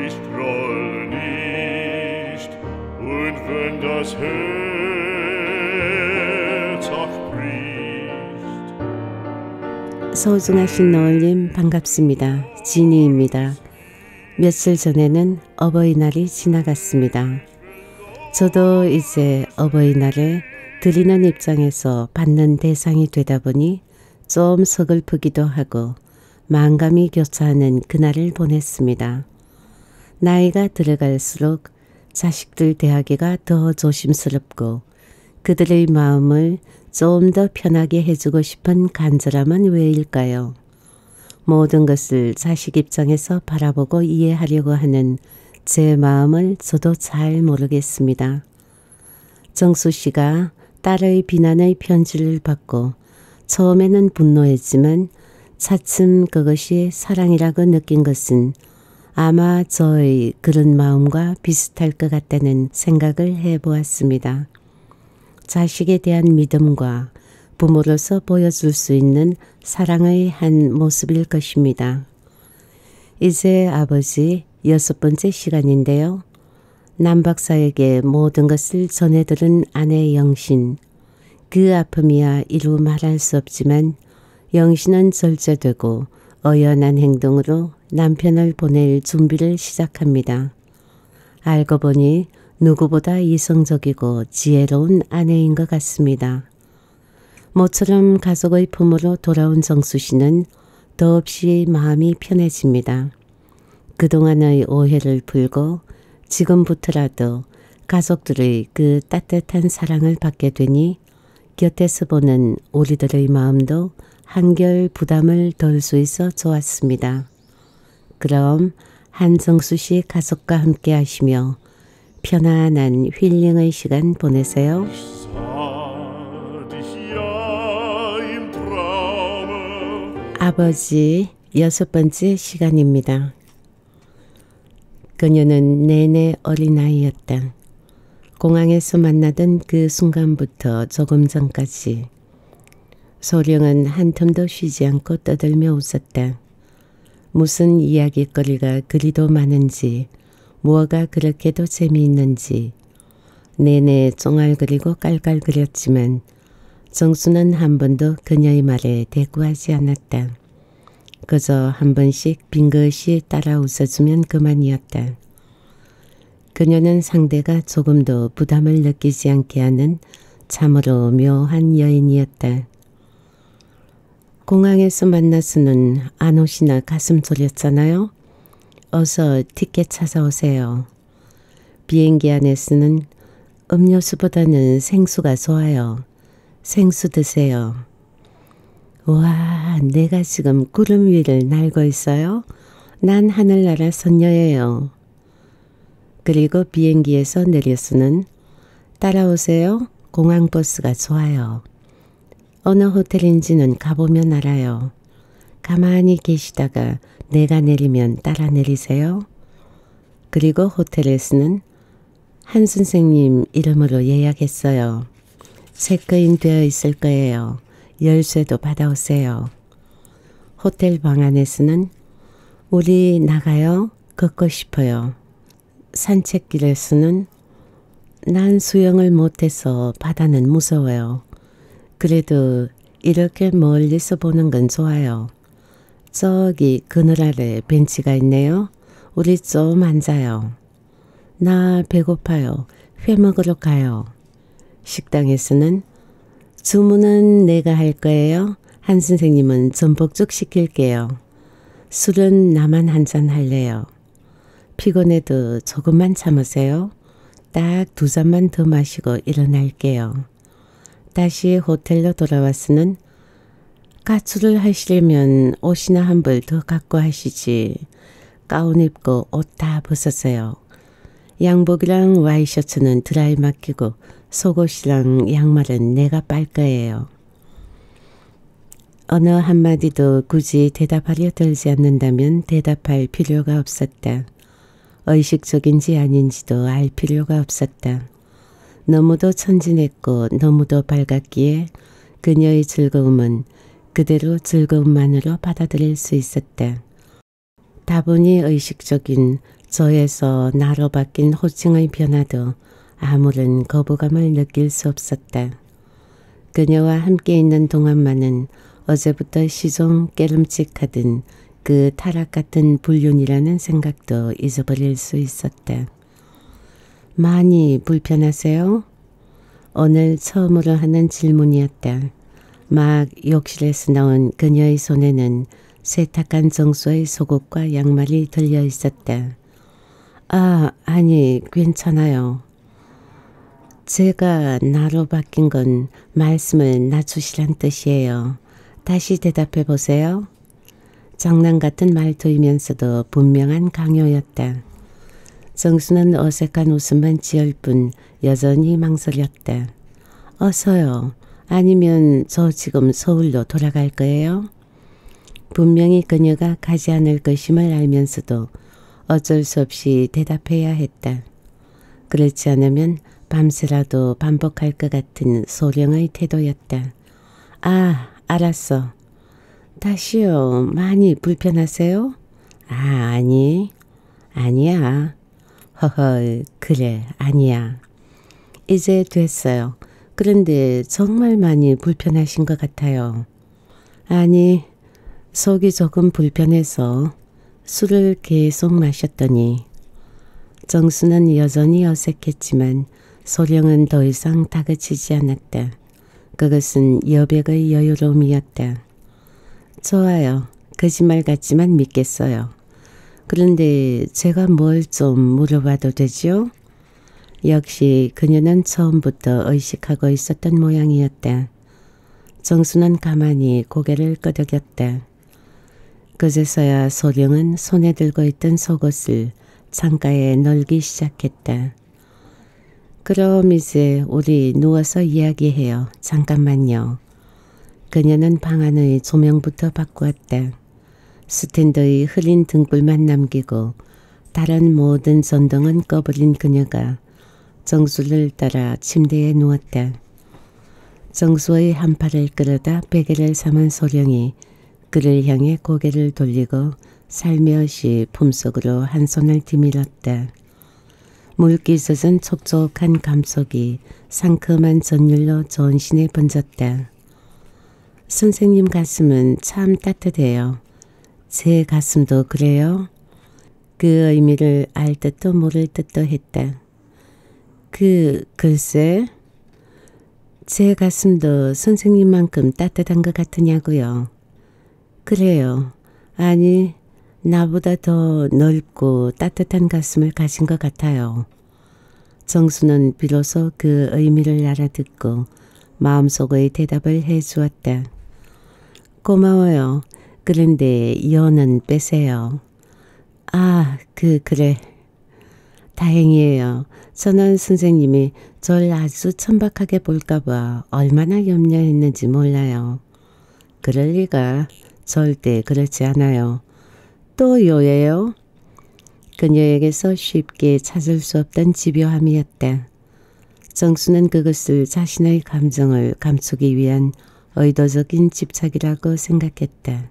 Ich groll nicht, und wenn das Herz auch bricht. 소중하신 너울님 반갑습니다. 지니입니다. 며칠 전에는 어버이날이 지나갔습니다. 저도 이제 어버이날에 드리는 입장에서 받는 대상이 되다 보니 좀 서글프기도 하고 만감이 교차하는 그날을 보냈습니다. 나이가 들어갈수록 자식들 대하기가 더 조심스럽고 그들의 마음을 좀 더 편하게 해주고 싶은 간절함은 왜일까요? 모든 것을 자식 입장에서 바라보고 이해하려고 하는 제 마음을 저도 잘 모르겠습니다. 정수 씨가 딸의 비난의 편지를 받고 처음에는 분노했지만 차츰 그것이 사랑이라고 느낀 것은 아마 저의 그런 마음과 비슷할 것 같다는 생각을 해보았습니다. 자식에 대한 믿음과 부모로서 보여줄 수 있는 사랑의 한 모습일 것입니다. 이제 아버지 6번째 시간인데요. 남 박사에게 모든 것을 전해들은 아내 영신. 그 아픔이야 이루 말할 수 없지만 영신은 절제되고 어연한 행동으로 남편을 보낼 준비를 시작합니다. 알고 보니 누구보다 이성적이고 지혜로운 아내인 것 같습니다. 모처럼 가족의 품으로 돌아온 정수 씨는 더없이 마음이 편해집니다. 그동안의 오해를 풀고 지금부터라도 가족들의 그 따뜻한 사랑을 받게 되니 곁에서 보는 우리들의 마음도 한결 부담을 덜 수 있어 좋았습니다. 그럼 한정수 씨 가족과 함께 하시며 편안한 힐링의 시간 보내세요. 아버지 6번째 시간입니다. 그녀는 내내 어린아이였다. 공항에서 만나던 그 순간부터 조금 전까지 소령은 한텀도 쉬지 않고 떠들며 웃었다. 무슨 이야기거리가 그리도 많은지 무엇가 그렇게도 재미있는지 내내 쫑알거리고 깔깔거렸지만 정수는 한 번도 그녀의 말에 대꾸하지 않았다. 그저 한 번씩 빙긋이 따라 웃어주면 그만이었다. 그녀는 상대가 조금도 부담을 느끼지 않게 하는 참으로 묘한 여인이었다. 공항에서 만나서는 안 오시나 가슴 졸였잖아요. 어서 티켓 찾아오세요. 비행기 안에서는 음료수보다는 생수가 좋아요. 생수 드세요. 와, 내가 지금 구름 위를 날고 있어요? 난 하늘나라 선녀예요. 그리고 비행기에서 내려서는 따라오세요. 공항버스가 좋아요. 어느 호텔인지는 가보면 알아요. 가만히 계시다가 내가 내리면 따라 내리세요. 그리고 호텔에서는 한 선생님 이름으로 예약했어요. 체크인 되어 있을 거예요. 열쇠도 받아오세요. 호텔 방 안에서는 우리 나가요. 걷고 싶어요. 산책길에서는 난 수영을 못해서 바다는 무서워요. 그래도 이렇게 멀리서 보는 건 좋아요. 저기 그늘 아래 벤치가 있네요. 우리 좀 앉아요. 나 배고파요. 회 먹으러 가요. 식당에서는 주문은 내가 할 거예요. 한 선생님은 전복죽 시킬게요. 술은 나만 한 잔 할래요. 피곤해도 조금만 참으세요. 딱 2잔만 더 마시고 일어날게요. 다시 호텔로 돌아왔으는 가출을 하시려면 옷이나 한 벌 더 갖고 하시지. 가운 입고 옷 다 벗으세요. 양복이랑 와이셔츠는 드라이 맡기고 속옷이랑 양말은 내가 빨 거예요. 어느 한마디도 굳이 대답하려 들지 않는다면 대답할 필요가 없었다. 의식적인지 아닌지도 알 필요가 없었다. 너무도 천진했고 너무도 밝았기에 그녀의 즐거움은 그대로 즐거움만으로 받아들일 수 있었다. 다분히 의식적인 저에서 나로 바뀐 호칭의 변화도 아무런 거부감을 느낄 수 없었다. 그녀와 함께 있는 동안만은 어제부터 시종 깨름칙하던 그 타락 같은 불륜이라는 생각도 잊어버릴 수 있었다. 많이 불편하세요? 오늘 처음으로 하는 질문이었다. 막 욕실에서 나온 그녀의 손에는 세탁한 정수의 속옷과 양말이 들려 있었다. 아니 괜찮아요. 제가 나로 바뀐 건 말씀을 낮추시란 뜻이에요. 다시 대답해 보세요. 장난 같은 말투이면서도 분명한 강요였다. 정수는 어색한 웃음만 지을 뿐 여전히 망설였다. 어서요. 아니면 저 지금 서울로 돌아갈 거예요? 분명히 그녀가 가지 않을 것임을 알면서도 어쩔 수 없이 대답해야 했다. 그렇지 않으면 밤새라도 반복할 것 같은 소령의 태도였다. 알았어. 다시요. 많이 불편하세요? 아니야. 허허, 그래, 아니야. 이제 됐어요. 그런데 정말 많이 불편하신 것 같아요. 아니, 속이 조금 불편해서 술을 계속 마셨더니. 정수는 여전히 어색했지만 소령은 더 이상 다그치지 않았다. 그것은 여백의 여유로움이었다. 좋아요. 거짓말 같지만 믿겠어요. 그런데 제가 뭘 좀 물어봐도 되지요? 역시 그녀는 처음부터 의식하고 있었던 모양이었다. 정수는 가만히 고개를 끄덕였다. 그제서야 소령은 손에 들고 있던 속옷을 창가에 널기 시작했다. 그럼 이제 우리 누워서 이야기해요. 잠깐만요. 그녀는 방 안의 조명부터 바꾸었다. 스탠드의 흐린 등불만 남기고 다른 모든 전등은 꺼버린 그녀가 정수를 따라 침대에 누웠다. 정수의 한 팔을 끌어다 베개를 삼은 소령이 그를 향해 고개를 돌리고 살며시 품속으로 한 손을 디밀었다. 물기 젖은 촉촉한 감촉이 상큼한 전율로 전신에 번졌다. 선생님 가슴은 참 따뜻해요. 제 가슴도 그래요? 그 의미를 알 듯도 모를 듯도 했다. 글쎄, 제 가슴도 선생님만큼 따뜻한 것 같으냐고요. 그래요. 아니, 나보다 더 넓고 따뜻한 가슴을 가진 것 같아요. 정수는 비로소 그 의미를 알아듣고 마음속의 대답을 해주었다. 고마워요. 그런데 연은 빼세요. 그래. 다행이에요. 저는 선생님이 절 아주 천박하게 볼까봐 얼마나 염려했는지 몰라요. 그럴 리가. 절대 그렇지 않아요. 또 요예요? 그녀에게서 쉽게 찾을 수 없던 집요함이었다. 정수는 그것을 자신의 감정을 감추기 위한 의도적인 집착이라고 생각했다.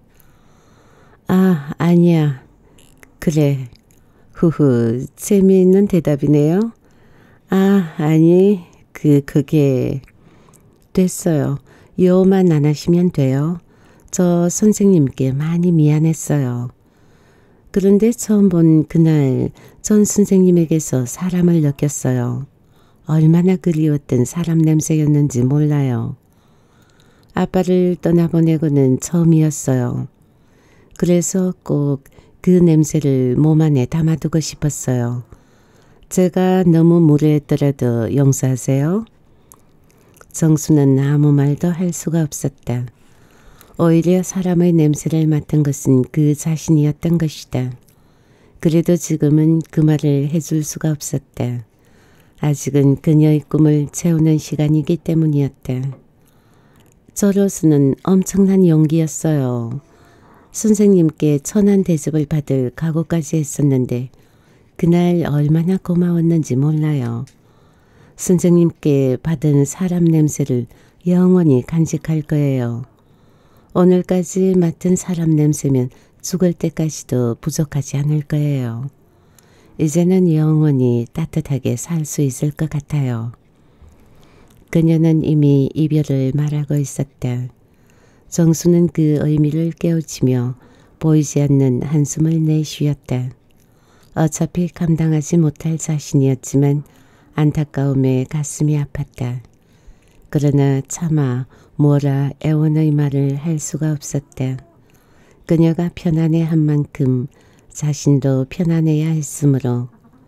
아니야. 그래. 후후, 재미있는 대답이네요. 아니, 그게. 됐어요. 요만 안 하시면 돼요. 저 선생님께 많이 미안했어요. 그런데 처음 본 그날 전 선생님에게서 사람을 느꼈어요. 얼마나 그리웠던 사람 냄새였는지 몰라요. 아빠를 떠나보내고는 처음이었어요. 그래서 꼭 그 냄새를 몸 안에 담아두고 싶었어요. 제가 너무 무례했더라도 용서하세요. 정수는 아무 말도 할 수가 없었다. 오히려 사람의 냄새를 맡은 것은 그 자신이었던 것이다. 그래도 지금은 그 말을 해줄 수가 없었다. 아직은 그녀의 꿈을 채우는 시간이기 때문이었다. 저로서는 엄청난 용기였어요. 선생님께 천한 대접을 받을 각오까지 했었는데 그날 얼마나 고마웠는지 몰라요. 선생님께 받은 사람 냄새를 영원히 간직할 거예요. 오늘까지 맡은 사람 냄새면 죽을 때까지도 부족하지 않을 거예요. 이제는 영원히 따뜻하게 살 수 있을 것 같아요. 그녀는 이미 이별을 말하고 있었다. 정수는 그 의미를 깨우치며 보이지 않는 한숨을 내쉬었다. 어차피 감당하지 못할 자신이었지만 안타까움에 가슴이 아팠다. 그러나 차마 뭐라 애원의 말을 할 수가 없었다. 그녀가 편안해한 만큼 자신도 편안해야 했으므로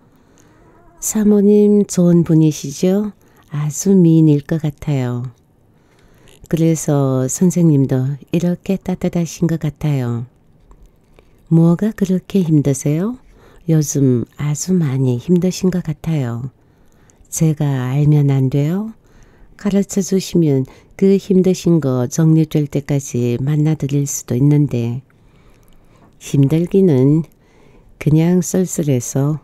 사모님 좋은 분이시죠? 아주 미인일 것 같아요. 그래서 선생님도 이렇게 따뜻하신 것 같아요. 뭐가 그렇게 힘드세요? 요즘 아주 많이 힘드신 것 같아요. 제가 알면 안 돼요? 가르쳐 주시면 그 힘드신 거 정리될 때까지 만나드릴 수도 있는데 힘들기는 그냥 쓸쓸해서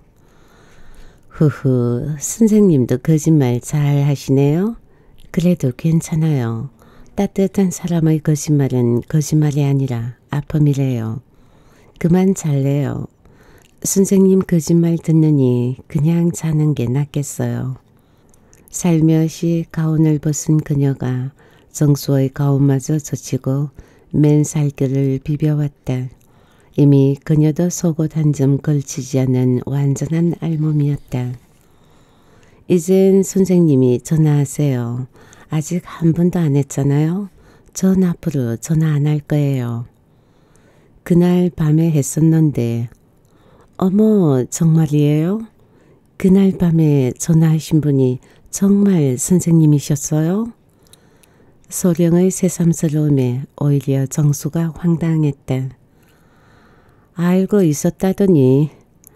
후후 선생님도 거짓말 잘 하시네요. 그래도 괜찮아요. 따뜻한 사람의 거짓말은 거짓말이 아니라 아픔이래요. 그만 잘래요. 선생님 거짓말 듣느니 그냥 자는 게 낫겠어요. 살며시 가운을 벗은 그녀가 정수의 가운마저 젖히고 맨살결을 비벼왔다. 이미 그녀도 속옷 한 점 걸치지 않은 완전한 알몸이었다. 이젠 선생님이 전화하세요. 아직 한 번도 안 했잖아요. 전 앞으로 전화 안 할 거예요. 그날 밤에 했었는데 어머 정말이에요? 그날 밤에 전화하신 분이 정말 선생님이셨어요? 소령의 새삼스러움에 오히려 정수가 황당했다. 알고 있었다더니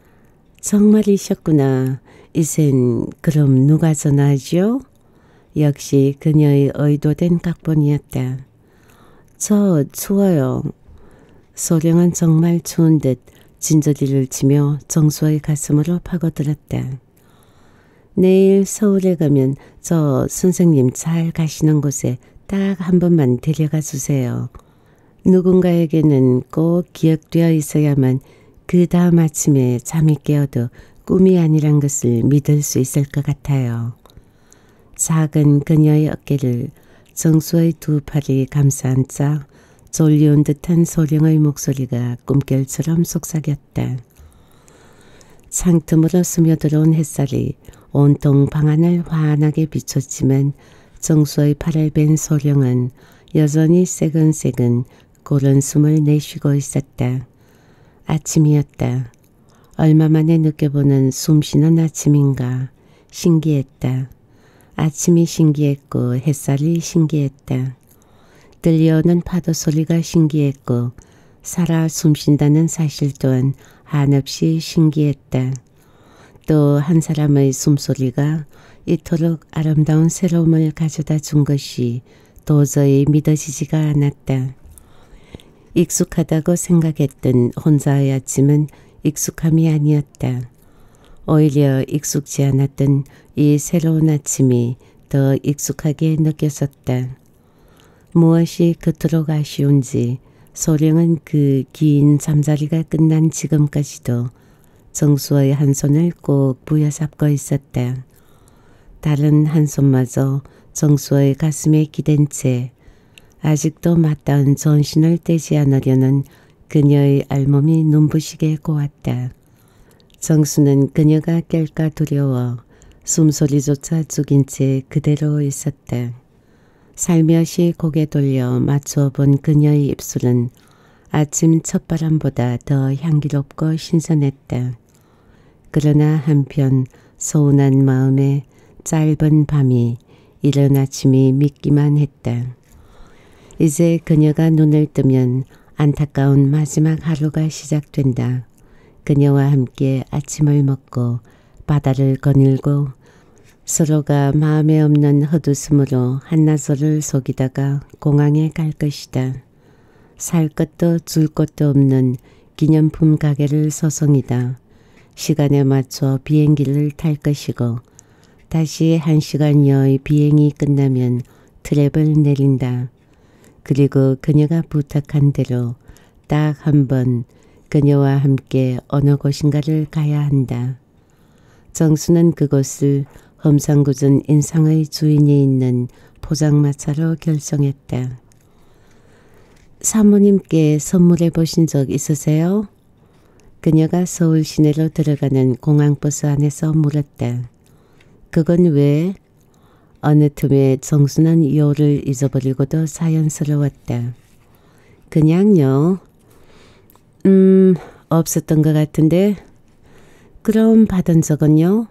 정말이셨구나. 이젠 그럼 누가 전화하죠? 역시 그녀의 의도된 각본이었다. 저 추워요. 소령은 정말 추운 듯 진저리를 치며 정수의 가슴으로 파고들었다. 내일 서울에 가면 저 선생님 잘 가시는 곳에 딱 한 번만 데려가 주세요. 누군가에게는 꼭 기억되어 있어야만 그 다음 아침에 잠이 깨어도 꿈이 아니란 것을 믿을 수 있을 것 같아요. 작은 그녀의 어깨를 정수의 두 팔이 감싸안자 졸려온 듯한 소령의 목소리가 꿈결처럼 속삭였다. 창틈으로 스며들어온 햇살이 온통 방안을 환하게 비췄지만 정수의 팔을 벤 소령은 여전히 새근새근 고른 숨을 내쉬고 있었다. 아침이었다. 얼마 만에 느껴보는 숨쉬는 아침인가. 신기했다. 아침이 신기했고 햇살이 신기했다. 들려오는 파도 소리가 신기했고 살아 숨쉰다는 사실 또한 한없이 신기했다. 또 한 사람의 숨소리가 이토록 아름다운 새로움을 가져다 준 것이 도저히 믿어지지가 않았다. 익숙하다고 생각했던 혼자의 아침은 익숙함이 아니었다. 오히려 익숙지 않았던 이 새로운 아침이 더 익숙하게 느껴졌다. 무엇이 그토록 아쉬운지 소령은 그 긴 잠자리가 끝난 지금까지도 정수의 한 손을 꼭 부여잡고 있었다. 다른 한 손마저 정수의 가슴에 기댄 채 아직도 맞닿은 전신을 떼지 않으려는 그녀의 알몸이 눈부시게 고왔다. 정수는 그녀가 깰까 두려워 숨소리조차 죽인 채 그대로 있었다. 살며시 고개 돌려 맞추어 본 그녀의 입술은 아침 첫바람보다 더 향기롭고 신선했다. 그러나 한편 서운한 마음에 짧은 밤이 이른 아침이 믿기만 했다. 이제 그녀가 눈을 뜨면 안타까운 마지막 하루가 시작된다. 그녀와 함께 아침을 먹고 바다를 거닐고 서로가 마음에 없는 헛웃음으로 한나절을 속이다가 공항에 갈 것이다. 살 것도 줄 것도 없는 기념품 가게를 서성이다. 시간에 맞춰 비행기를 탈 것이고 다시 1시간여의 비행이 끝나면 트랩을 내린다. 그리고 그녀가 부탁한 대로 딱 한 번 그녀와 함께 어느 곳인가를 가야 한다. 정수는 그곳을 험상궂은 인상의 주인이 있는 포장마차로 결정했다. 사모님께 선물해 보신 적 있으세요? 그녀가 서울 시내로 들어가는 공항버스 안에서 물었다. 그건 왜? 어느 틈에 정수는 요를 잊어버리고도 자연스러웠다. 그냥요. 없었던 것 같은데. 그럼 받은 적은요?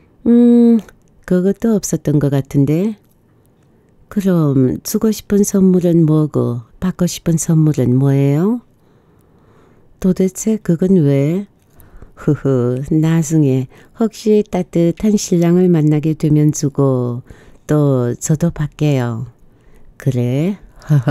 그것도 없었던 것 같은데. 그럼 주고 싶은 선물은 뭐고 받고 싶은 선물은 뭐예요? 도대체 그건 왜? 나중에 혹시 따뜻한 신랑을 만나게 되면 주고 또 저도 받게요. 그래?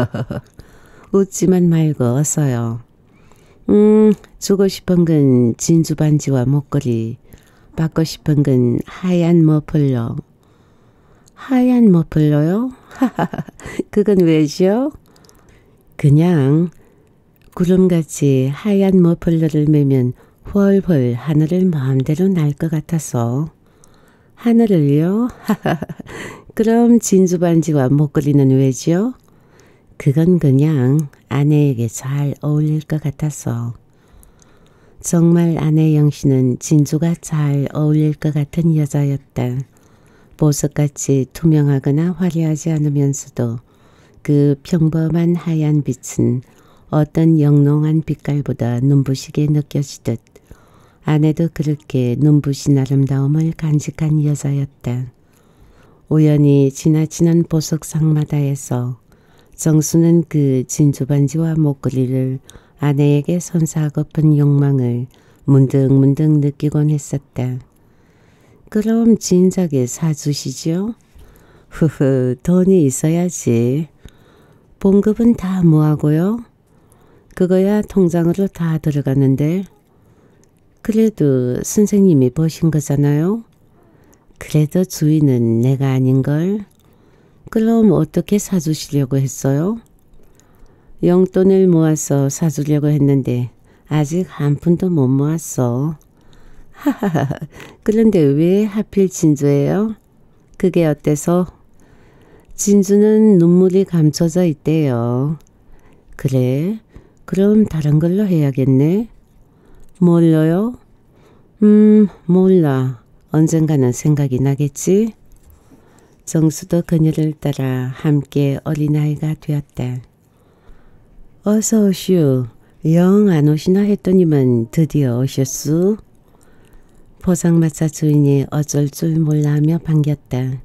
웃지만 말고 어서요. 주고 싶은 건 진주 반지와 목걸이, 받고 싶은 건 하얀 머플러. 하얀 머플러요? 그건 왜죠? 그냥 구름같이 하얀 머플러를 매면 훨훨 하늘을 마음대로 날 것 같아서. 하늘을요? 그럼 진주 반지와 목걸이는 왜죠? 그건 그냥 아내에게 잘 어울릴 것 같아서. 정말 아내 영신은 진주가 잘 어울릴 것 같은 여자였다. 보석같이 투명하거나 화려하지 않으면서도 그 평범한 하얀 빛은 어떤 영롱한 빛깔보다 눈부시게 느껴지듯 아내도 그렇게 눈부신 아름다움을 간직한 여자였다. 우연히 지나치는 보석 상마다에서 정수는 그 진주 반지와 목걸이를 아내에게 선사하고픈 욕망을 문득문득 느끼곤 했었다. 그럼 진작에 사주시죠? 돈이 있어야지. 봉급은 다 뭐하고요? 그거야 통장으로 다 들어가는데. 그래도 선생님이 버신 거잖아요. 그래도 주인은 내가 아닌걸. 그럼 어떻게 사주시려고 했어요? 용돈을 모아서 사주려고 했는데 아직 한 푼도 못 모았어. 그런데 왜 하필 진주예요? 그게 어때서? 진주는 눈물이 감춰져 있대요. 그래? 그럼 다른 걸로 해야겠네. 뭘로요? 몰라. 언젠가는 생각이 나겠지? 정수도 그녀를 따라 함께 어린아이가 되었다. 어서 오시오. 영 안 오시나 했더니만 드디어 오셨수? 포장마차 주인이 어쩔 줄 몰라하며 반겼다.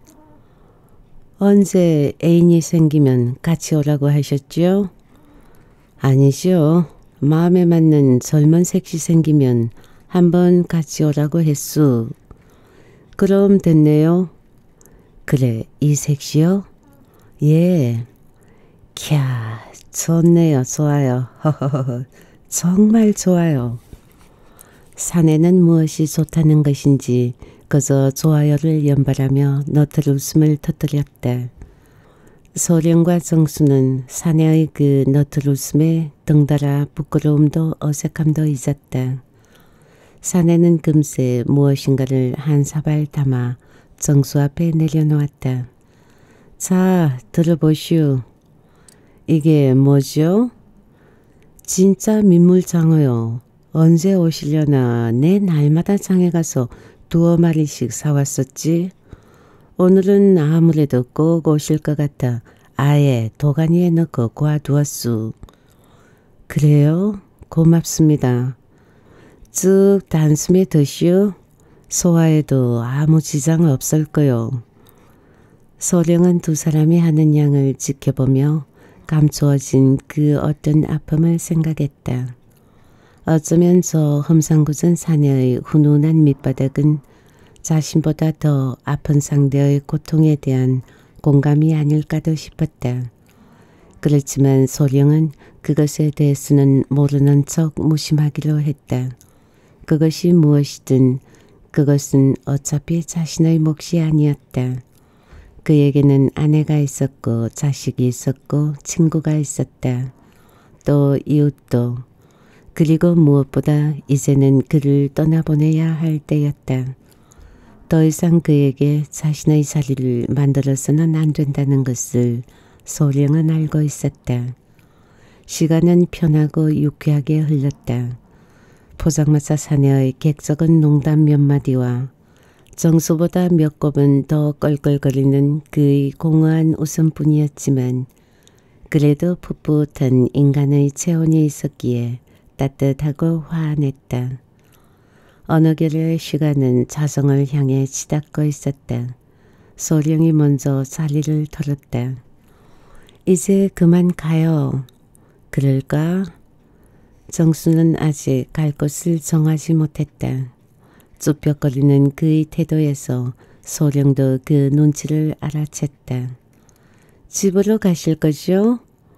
언제 애인이 생기면 같이 오라고 하셨죠? 아니죠. 마음에 맞는 젊은 색시 생기면 한번 같이 오라고 했수. 그럼 됐네요. 그래, 이 색시요? 예. 캬, 좋네요. 좋아요. 정말 좋아요. 사내는 무엇이 좋다는 것인지 그저 좋아요를 연발하며 너틀 웃음을 터뜨렸다. 소령과 정수는 사내의 그 너틀 웃음에 덩달아 부끄러움도 어색함도 잊었다. 사내는 금세 무엇인가를 한 사발 담아 정수 앞에 내려놓았다. 자, 들어보시오. 이게 뭐죠? 진짜 민물장어요. 언제 오시려나 내 날마다 장에 가서 2마리씩 사왔었지. 오늘은 아무래도 꼭 오실 것 같아 아예 도가니에 넣고 구워두었수. 그래요? 고맙습니다. 쭉 단숨에 드시오. 소화에도 아무 지장 없을 거요. 소령은 두 사람이 하는 양을 지켜보며 감추어진 그 어떤 아픔을 생각했다. 어쩌면 저 험상궂은 사내의 훈훈한 밑바닥은 자신보다 더 아픈 상대의 고통에 대한 공감이 아닐까도 싶었다. 그렇지만 소령은 그것에 대해서는 모르는 척 무심하기로 했다. 그것이 무엇이든 그것은 어차피 자신의 몫이 아니었다. 그에게는 아내가 있었고 자식이 있었고 친구가 있었다. 또 이웃도 그리고 무엇보다 이제는 그를 떠나보내야 할 때였다. 더 이상 그에게 자신의 자리를 만들어서는 안 된다는 것을 소령은 알고 있었다. 시간은 편하고 유쾌하게 흘렀다. 포장마차 사내의 객석은 농담 몇 마디와 정수보다 몇 곱은 더 껄껄거리는 그의 공허한 웃음뿐이었지만 그래도 풋풋한 인간의 체온이 있었기에 따뜻하고 환했다. 어느 결의 시간은 자성을 향해 치닫고 있었다. 소령이 먼저 자리를 털었다. 이제 그만 가요. 그럴까? 정수는 아직 갈 곳을 정하지 못했다. 쭈뼛거리는 그의 태도에서 소령도 그 눈치를 알아챘다. 집으로 가실 거죠?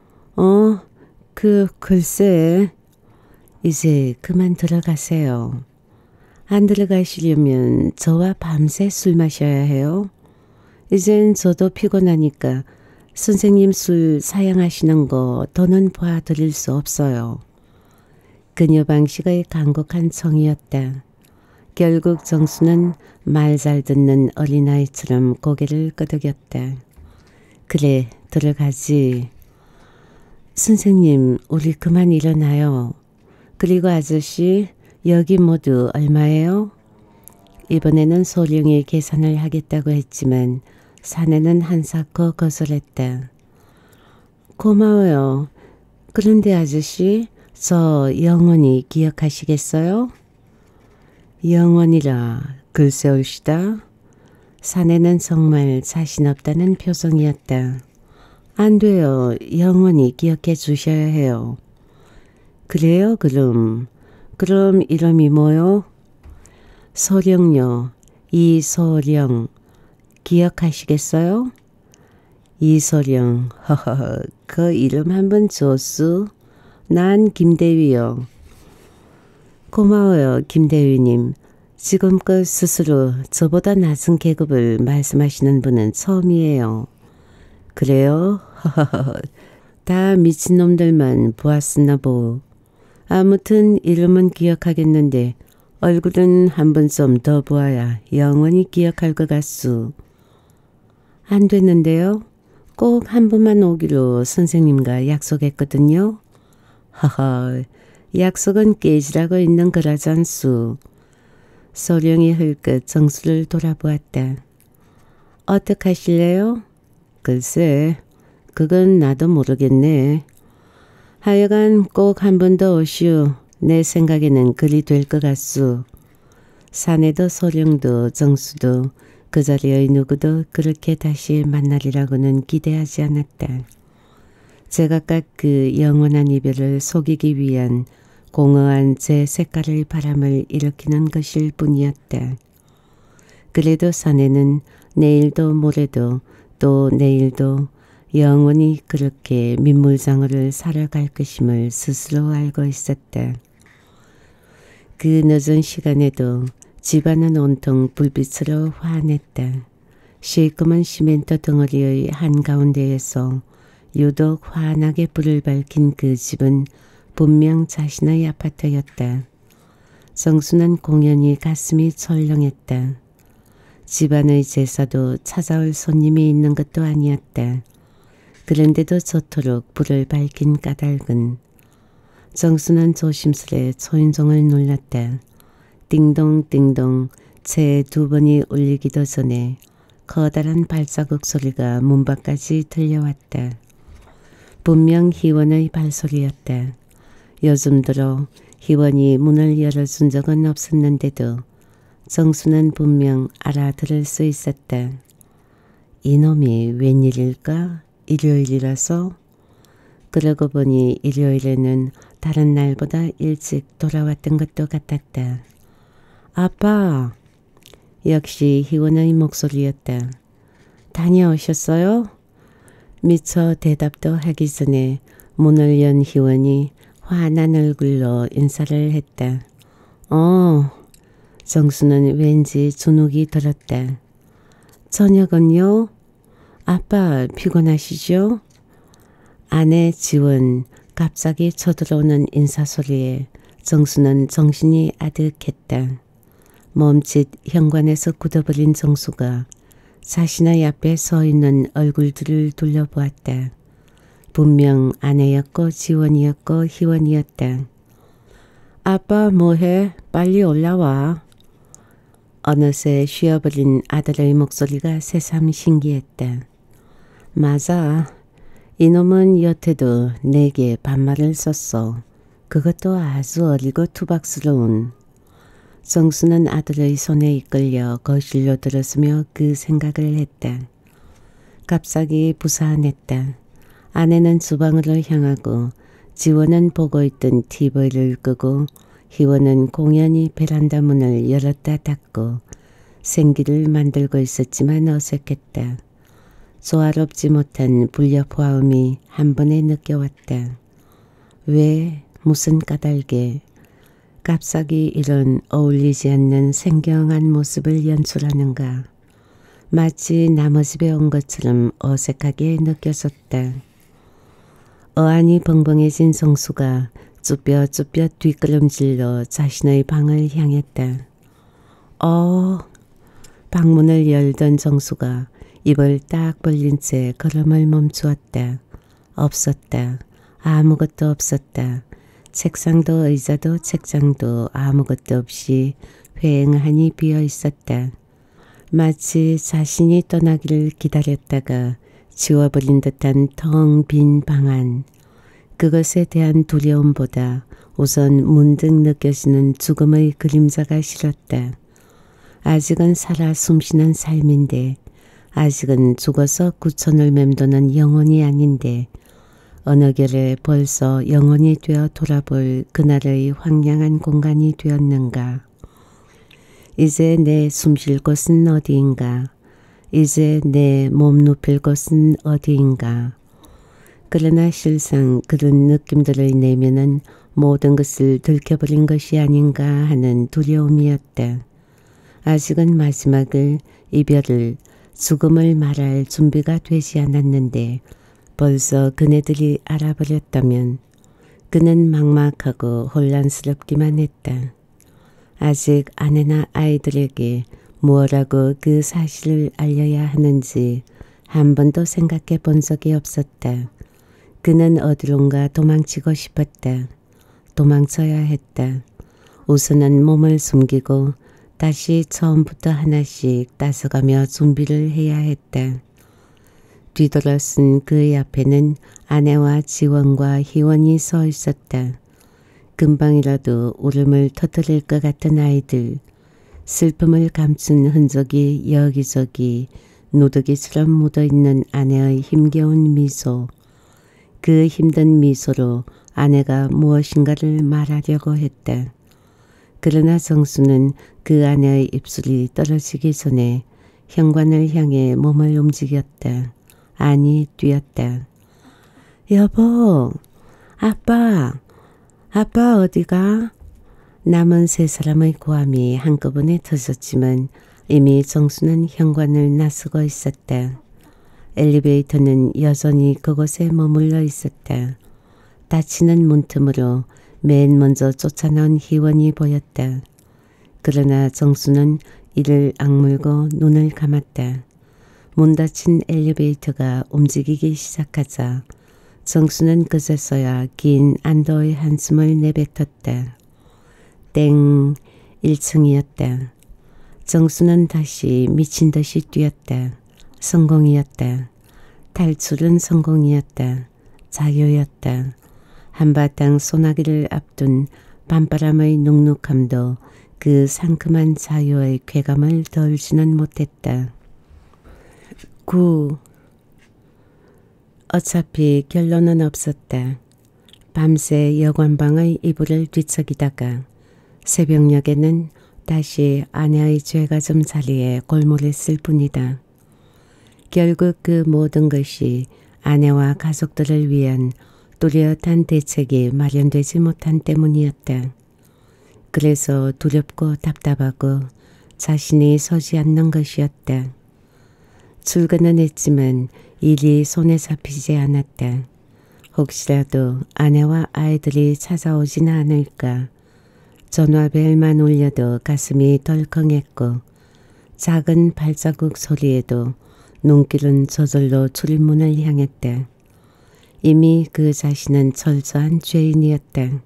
글쎄. 이제 그만 들어가세요. 안 들어가시려면 저와 밤새 술 마셔야 해요. 이젠 저도 피곤하니까 선생님 술 사양하시는 거 더는 봐드릴 수 없어요. 그녀 방식의 간곡한 청이었다. 결국 정수는 말 잘 듣는 어린아이처럼 고개를 끄덕였다. 그래, 들어가지. 선생님, 우리 그만 일어나요. 그리고 아저씨, 여기 모두 얼마예요? 이번에는 소령이 계산을 하겠다고 했지만 사내는 한사코 거절했다. 고마워요. 그런데 아저씨, 저 영원히 기억하시겠어요? 영원이라 글쎄올시다. 사내는 정말 자신 없다는 표정이었다. 안 돼요. 영원히 기억해 주셔야 해요. 그래요? 그럼 이름이 뭐요? 소령요. 이소령. 기억하시겠어요? 이소령. 허허. 그 이름 한번 줬수? 난 김대위요. 고마워요, 김대위님. 지금껏 스스로 저보다 낮은 계급을 말씀하시는 분은 처음이에요. 그래요? 허허허. 다 미친놈들만 보았었나 보오. 아무튼 이름은 기억하겠는데 얼굴은 한 번 좀 더 보아야 영원히 기억할 것 같수. 안 됐는데요? 꼭 한 번만 오기로 선생님과 약속했거든요. 허허. 약속은 깨지라고 있는 거라잖수. 소령이 흘끗 정수를 돌아보았다. 어떡하실래요? 글쎄, 그건 나도 모르겠네. 하여간 꼭 한 번 더 오시오. 내 생각에는 그리 될 것 같수. 사내도 소령도 정수도 그 자리의 누구도 그렇게 다시 만나리라고는 기대하지 않았다. 제각각 그 영원한 이별을 속이기 위한 공허한 제 색깔의 바람을 일으키는 것일 뿐이었다. 그래도 사내는 내일도 모레도 또 내일도 영원히 그렇게 민물장어를 사러 갈 것임을 스스로 알고 있었다. 그 늦은 시간에도 집안은 온통 불빛으로 환했다. 시꺼먼 시멘트 덩어리의 한가운데에서 유독 환하게 불을 밝힌 그 집은 분명 자신의 아파트였다. 정수는 공연히 가슴이 철렁했다. 집안의 제사도 찾아올 손님이 있는 것도 아니었다. 그런데도 저토록 불을 밝힌 까닭은 정수는 조심스레 초인종을 눌렀다. 띵동띵동 채 두 번이 울리기도 전에 커다란 발자국 소리가 문 밖까지 들려왔다. 분명 희원의 발소리였다. 요즘 들어 희원이 문을 열어준 적은 없었는데도 정수는 분명 알아들을 수 있었다. 이놈이 웬일일까? 일요일이라서? 그러고 보니 일요일에는 다른 날보다 일찍 돌아왔던 것도 같았다. 아빠! 역시 희원의 목소리였다. 다녀오셨어요? 미처 대답도 하기 전에 문을 연 희원이 환한 얼굴로 인사를 했다. 정수는 왠지 주눅이 들었다. 저녁은요? 아빠 피곤하시죠? 아내 지원 갑자기 쳐들어오는 인사소리에 정수는 정신이 아득했다. 멈칫 현관에서 굳어버린 정수가 자신의 앞에 서 있는 얼굴들을 돌려보았다. 분명 아내였고 지원이었고 희원이었다. 아빠 뭐해? 빨리 올라와. 어느새 쉬어버린 아들의 목소리가 새삼 신기했다. 맞아. 이놈은 여태도 내게 반말을 썼어. 그것도 아주 어리고 투박스러운. 정수는 아들의 손에 이끌려 거실로 들어서며 그 생각을 했다. 갑자기 부사안했다. 아내는 주방으로 향하고 지원은 보고 있던 TV를 끄고 희원은 공연히 베란다 문을 열었다 닫고 생기를 만들고 있었지만 어색했다. 조화롭지 못한 불협화음이 한 번에 느껴왔다. 왜? 무슨 까닭에? 갑자기 이런 어울리지 않는 생경한 모습을 연출하는가. 마치 남의 집에 온 것처럼 어색하게 느껴졌다. 어안이 벙벙해진 정수가 쭈뼛쭈뼛 뒷걸음질로 자신의 방을 향했다. 방문을 열던 정수가 입을 딱 벌린 채 걸음을 멈추었다. 없었다. 아무것도 없었다. 책상도 의자도 책장도 아무것도 없이 휑하니 비어 있었다. 마치 자신이 떠나기를 기다렸다가 지워버린 듯한 텅 빈 방 안. 그것에 대한 두려움보다 우선 문득 느껴지는 죽음의 그림자가 싫었다. 아직은 살아 숨쉬는 삶인데, 아직은 죽어서 구천을 맴도는 영혼이 아닌데, 어느 결에 벌써 영혼이 되어 돌아볼 그날의 황량한 공간이 되었는가. 이제 내 숨쉴 곳은 어디인가. 이제 내 몸 눕힐 곳은 어디인가. 그러나 실상 그런 느낌들의 내면은 모든 것을 들켜버린 것이 아닌가 하는 두려움이었다. 아직은 마지막을, 이별을, 죽음을 말할 준비가 되지 않았는데 벌써 그네들이 알아버렸다면 그는 막막하고 혼란스럽기만 했다. 아직 아내나 아이들에게 무엇라고 그 사실을 알려야 하는지 한 번도 생각해 본 적이 없었다. 그는 어디론가 도망치고 싶었다. 도망쳐야 했다. 우선은 몸을 숨기고 다시 처음부터 하나씩 따서가며 준비를 해야 했다. 뒤돌아쓴 그의 앞에는 아내와 지원과 희원이 서 있었다. 금방이라도 울음을 터뜨릴 것 같은 아이들. 슬픔을 감춘 흔적이 여기저기 누더기처럼 묻어있는 아내의 힘겨운 미소. 그 힘든 미소로 아내가 무엇인가를 말하려고 했다. 그러나 정수는 그 아내의 입술이 떨어지기 전에 현관을 향해 몸을 움직였다. 아니, 뛰었다. 여보, 아빠 어디가? 남은 세 사람의 고함이 한꺼번에 터졌지만 이미 정수는 현관을 나서고 있었다. 엘리베이터는 여전히 그곳에 머물러 있었다. 닫히는 문틈으로 맨 먼저 쫓아나온 희원이 보였다. 그러나 정수는 이를 악물고 눈을 감았다. 문 닫힌 엘리베이터가 움직이기 시작하자 정수는 그제서야 긴 안도의 한숨을 내뱉었다. 땡, 1층이었다. 정수는 다시 미친 듯이 뛰었다. 성공이었다. 탈출은 성공이었다. 자유였다. 한바탕 소나기를 앞둔 밤바람의 눅눅함도 그 상큼한 자유의 쾌감을 덜지는 못했다. 9. 어차피 결론은 없었다. 밤새 여관방의 이불을 뒤척이다가 새벽녘에는 다시 아내의 죄가점 자리에 골몰했을 뿐이다. 결국 그 모든 것이 아내와 가족들을 위한 뚜렷한 대책이 마련되지 못한 때문이었다. 그래서 두렵고 답답하고 자신이 서지 않는 것이었다. 출근은 했지만 일이 손에 잡히지 않았다. 혹시라도 아내와 아이들이 찾아오진 않을까. 전화벨만 울려도 가슴이 덜컹했고 작은 발자국 소리에도 눈길은 저절로 출입문을 향했다. 이미 그 자신은 철저한 죄인이었다.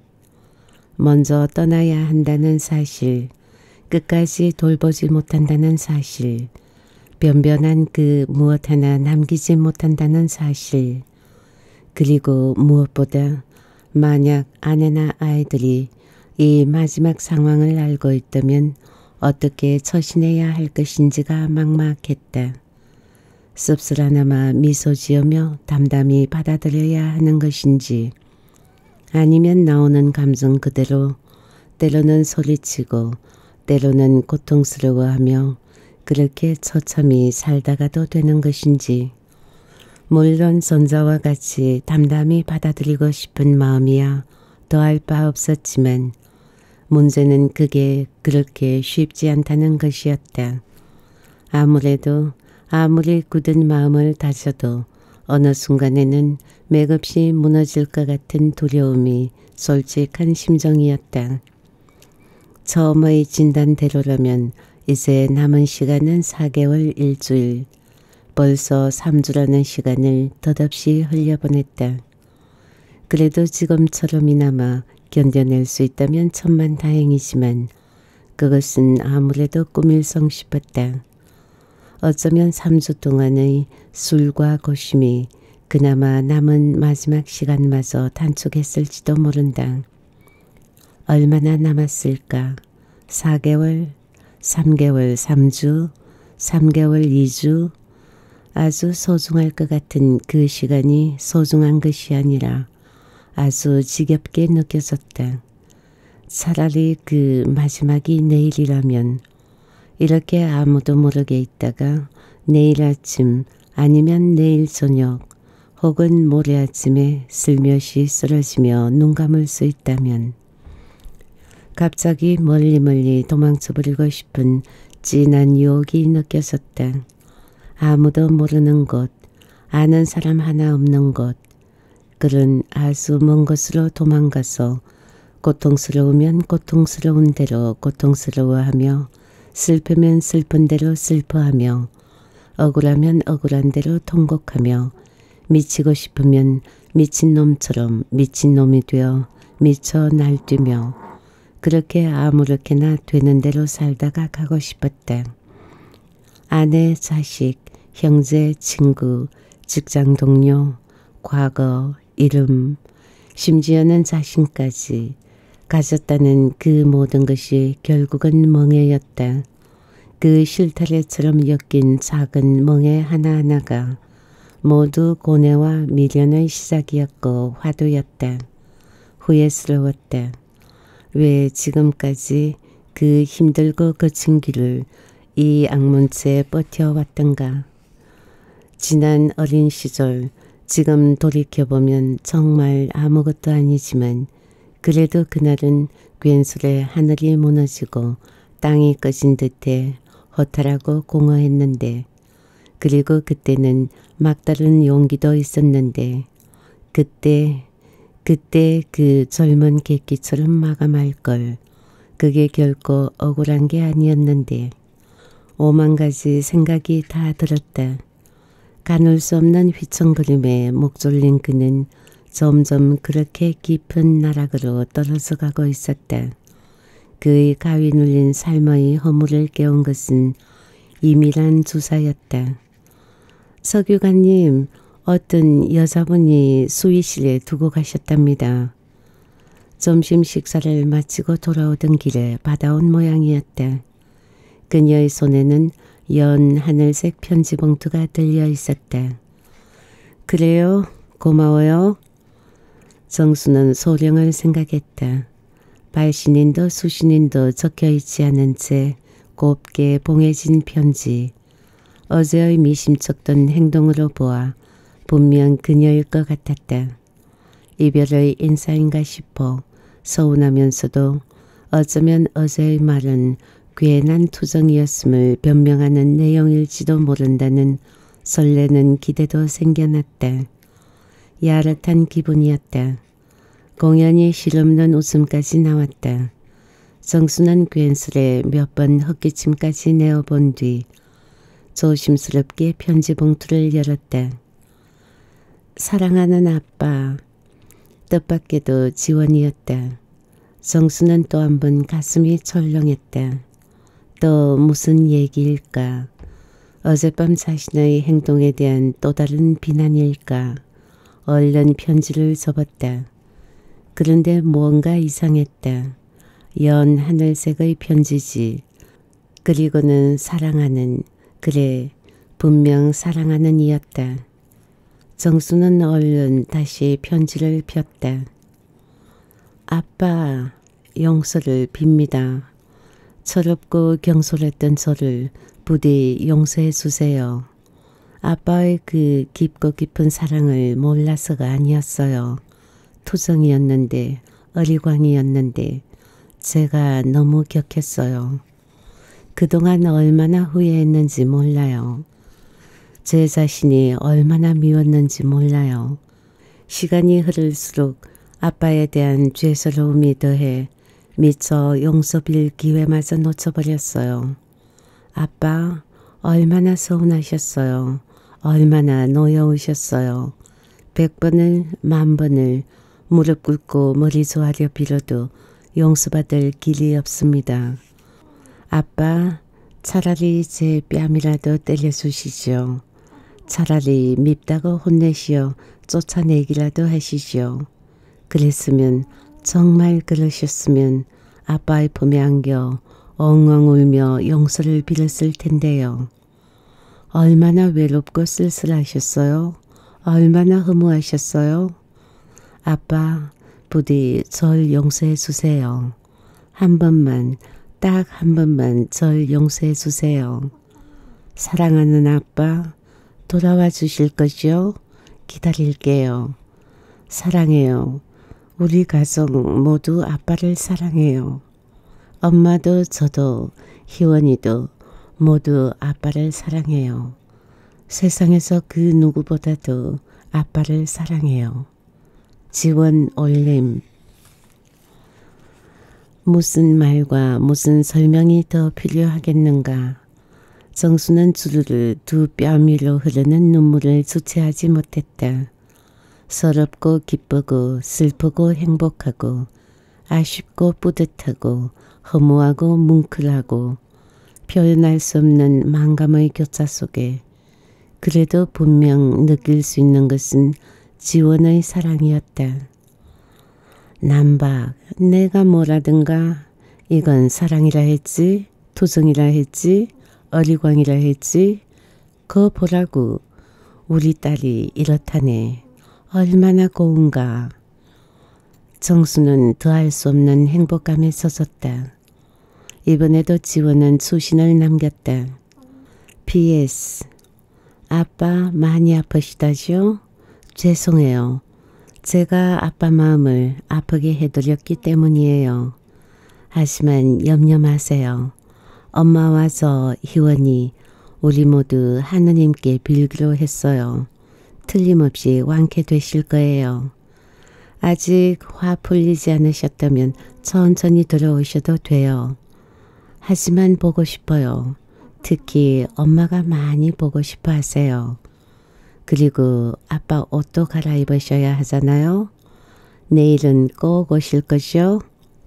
먼저 떠나야 한다는 사실, 끝까지 돌보지 못한다는 사실, 변변한 그 무엇 하나 남기지 못한다는 사실, 그리고 무엇보다 만약 아내나 아이들이 이 마지막 상황을 알고 있다면 어떻게 처신해야 할 것인지가 막막했다. 씁쓸하나마 미소 지으며 담담히 받아들여야 하는 것인지 아니면 나오는 감정 그대로 때로는 소리치고 때로는 고통스러워하며 그렇게 처참히 살다가도 되는 것인지 물론 전자와 같이 담담히 받아들이고 싶은 마음이야 더할 바 없었지만 문제는 그게 그렇게 쉽지 않다는 것이었다. 아무래도 아무리 굳은 마음을 다져도 어느 순간에는 맥없이 무너질 것 같은 두려움이 솔직한 심정이었다. 처음의 진단대로라면 이제 남은 시간은 4개월 일주일, 벌써 3주라는 시간을 덧없이 흘려보냈다. 그래도 지금처럼이나마 견뎌낼 수 있다면 천만다행이지만 그것은 아무래도 꿈일성 싶었다. 어쩌면 3주 동안의 술과 고심이 그나마 남은 마지막 시간마저 단축했을지도 모른다. 얼마나 남았을까? 4개월, 3개월, 3주, 3개월, 2주. 아주 소중할 것 같은 그 시간이 소중한 것이 아니라 아주 지겹게 느껴졌다. 차라리 그 마지막이 내일이라면 이렇게 아무도 모르게 있다가 내일 아침 아니면 내일 저녁 혹은 모레 아침에 슬며시 쓰러지며 눈 감을 수 있다면 갑자기 멀리 도망쳐버리고 싶은 진한 유혹이 느껴졌다. 아무도 모르는 곳, 아는 사람 하나 없는 곳, 그런 아주 먼 곳으로 도망가서 고통스러우면 고통스러운 대로 고통스러워하며 슬프면 슬픈 대로 슬퍼하며 억울하면 억울한 대로 통곡하며 미치고 싶으면 미친놈처럼 미친놈이 되어 미쳐 날뛰며 그렇게 아무렇게나 되는 대로 살다가 가고 싶었다. 아내, 자식, 형제, 친구, 직장 동료, 과거, 이름, 심지어는 자신까지 가졌다는 그 모든 것이 결국은 멍해였다. 그 실타래처럼 엮인 작은 멍해 하나하나가 모두 고뇌와 미련의 시작이었고 화두였다. 후회스러웠다. 왜 지금까지 그 힘들고 거친 길을 이 악문채에 버텨왔던가. 지난 어린 시절 지금 돌이켜보면 정말 아무것도 아니지만 그래도 그날은 괜스레 하늘이 무너지고 땅이 꺼진 듯해 허탈하고 공허했는데 그리고 그때는 막다른 용기도 있었는데 그때 그 젊은 객기처럼 마감할 걸. 그게 결코 억울한 게 아니었는데 오만 가지 생각이 다 들었다. 가눌 수 없는 휘청거림에 목 졸린 그는 점점 그렇게 깊은 나락으로 떨어져 가고 있었다. 그의 가위 눌린 삶의 허물을 깨운 것은 이밀한 주사였다. 서교관님, 어떤 여자분이 수의실에 두고 가셨답니다. 점심 식사를 마치고 돌아오던 길에 받아온 모양이었다. 그녀의 손에는 연 하늘색 편지 봉투가 들려 있었다. 그래요? 고마워요. 정수는 소령을 생각했다. 발신인도 수신인도 적혀있지 않은 채 곱게 봉해진 편지. 어제의 미심쩍던 행동으로 보아 분명 그녀일 것 같았다. 이별의 인사인가 싶어 서운하면서도 어쩌면 어제의 말은 괜한 투정이었음을 변명하는 내용일지도 모른다는 설레는 기대도 생겨났다. 야릇한 기분이었다. 공연히 실없는 웃음까지 나왔다. 정수는 괜스레 몇 번 헛기침까지 내어본 뒤 조심스럽게 편지 봉투를 열었다. 사랑하는 아빠. 뜻밖에도 지원이었다. 정수는 또 한 번 가슴이 철렁했다. 또 무슨 얘기일까? 어젯밤 자신의 행동에 대한 또 다른 비난일까? 얼른 편지를 접었다. 그런데 뭔가 이상했다. 연 하늘색의 편지지. 그리고는 사랑하는, 그래 분명 사랑하는 이었다. 정수는 얼른 다시 편지를 폈다. 아빠, 용서를 빕니다. 철없고 경솔했던 저를 부디 용서해 주세요. 아빠의 그 깊고 깊은 사랑을 몰라서가 아니었어요. 투정이었는데, 어리광이었는데 제가 너무 격했어요. 그동안 얼마나 후회했는지 몰라요. 제 자신이 얼마나 미웠는지 몰라요. 시간이 흐를수록 아빠에 대한 죄스러움이 더해 미처 용서빌 기회마저 놓쳐버렸어요. 아빠 얼마나 서운하셨어요. 얼마나 노여우셨어요. 100번을 10,000번을 무릎 꿇고 머리 조아려 빌어도 용서받을 길이 없습니다. 아빠 차라리 제 뺨이라도 때려주시죠. 차라리 밉다고 혼내시어 쫓아내기라도 하시죠. 그랬으면 정말 그러셨으면 아빠의 품에 안겨 엉엉 울며 용서를 빌었을 텐데요. 얼마나 외롭고 쓸쓸하셨어요. 얼마나 허무하셨어요. 아빠 부디 절 용서해 주세요. 한 번만 딱 한 번만 절 용서해 주세요. 사랑하는 아빠 돌아와 주실 거죠? 기다릴게요. 사랑해요. 우리 가족 모두 아빠를 사랑해요. 엄마도 저도 희원이도 모두 아빠를 사랑해요. 세상에서 그 누구보다도 아빠를 사랑해요. 지원 올림. 무슨 말과 무슨 설명이 더 필요하겠는가. 정수는 주르르 두 뺨 위로 흐르는 눈물을 주체하지 못했다. 서럽고 기쁘고 슬프고 행복하고 아쉽고 뿌듯하고 허무하고 뭉클하고 표현할 수 없는 만감의 교차 속에 그래도 분명 느낄 수 있는 것은 지원의 사랑이었다. 남박, 내가 뭐라든가 이건 사랑이라 했지, 투정이라 했지, 어리광이라 했지, 그거 보라고 우리 딸이 이렇다네. 얼마나 고운가. 정수는 더할 수 없는 행복감에 젖었다. 이번에도 지원은 수신을 남겼다. PS. 아빠 많이 아프시다죠? 죄송해요. 제가 아빠 마음을 아프게 해드렸기 때문이에요. 하지만 염려 마세요. 엄마와 저 희원이 우리 모두 하느님께 빌기로 했어요. 틀림없이 완쾌되실 거예요. 아직 화 풀리지 않으셨다면 천천히 들어오셔도 돼요. 하지만 보고 싶어요. 특히 엄마가 많이 보고 싶어 하세요. 그리고 아빠 옷도 갈아입으셔야 하잖아요. 내일은 꼭 오실 거죠?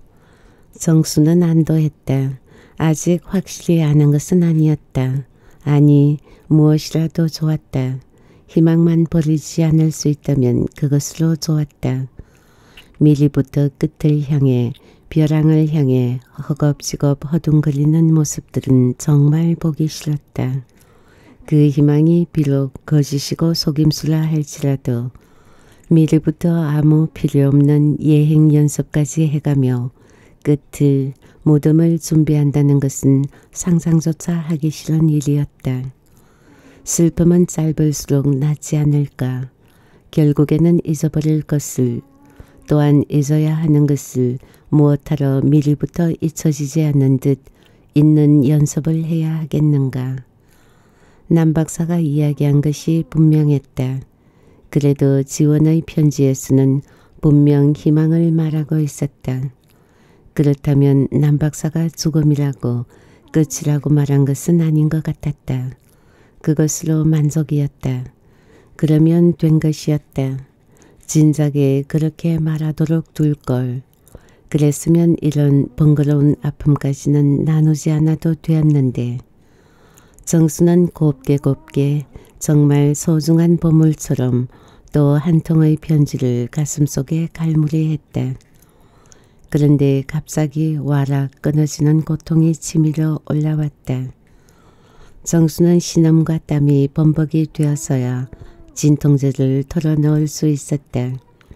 정수는 안도했다. 아직 확실히 아는 것은 아니었다. 아니 무엇이라도 좋았다. 희망만 버리지 않을 수 있다면 그것으로 좋았다. 미리부터 끝을 향해 벼랑을 향해 허겁지겁 허둥거리는 모습들은 정말 보기 싫었다. 그 희망이 비록 거짓이고 속임수라 할지라도 미리부터 아무 필요 없는 예행 연습까지 해가며 끝을 무덤을 준비한다는 것은 상상조차 하기 싫은 일이었다. 슬픔은 짧을수록 낫지 않을까. 결국에는 잊어버릴 것을 또한 잊어야 하는 것을 무엇하러 미리부터 잊혀지지 않는 듯 잊는 연습을 해야 하겠는가. 남 박사가 이야기한 것이 분명했다. 그래도 지원의 편지에서는 분명 희망을 말하고 있었다. 그렇다면 남 박사가 죽음이라고 끝이라고 말한 것은 아닌 것 같았다. 그것으로 만족이었다. 그러면 된 것이었다. 진작에 그렇게 말하도록 둘 걸. 그랬으면 이런 번거로운 아픔까지는 나누지 않아도 되었는데 정수는 곱게 정말 소중한 보물처럼 또 한 통의 편지를 가슴속에 갈무리했다. 그런데 갑자기 와락 끊어지는 고통이 치밀어 올라왔다. 정수는 신음과 땀이 범벅이 되어서야 진통제를 털어넣을 수 있었다.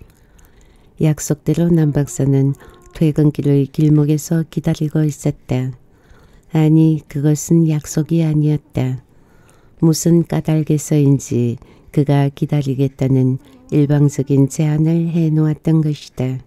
약속대로 남 박사는 퇴근길의 길목에서 기다리고 있었다. 아니, 그것은 약속이 아니었다. 무슨 까닭에서인지 그가 기다리겠다는 일방적인 제안을 해놓았던 것이다.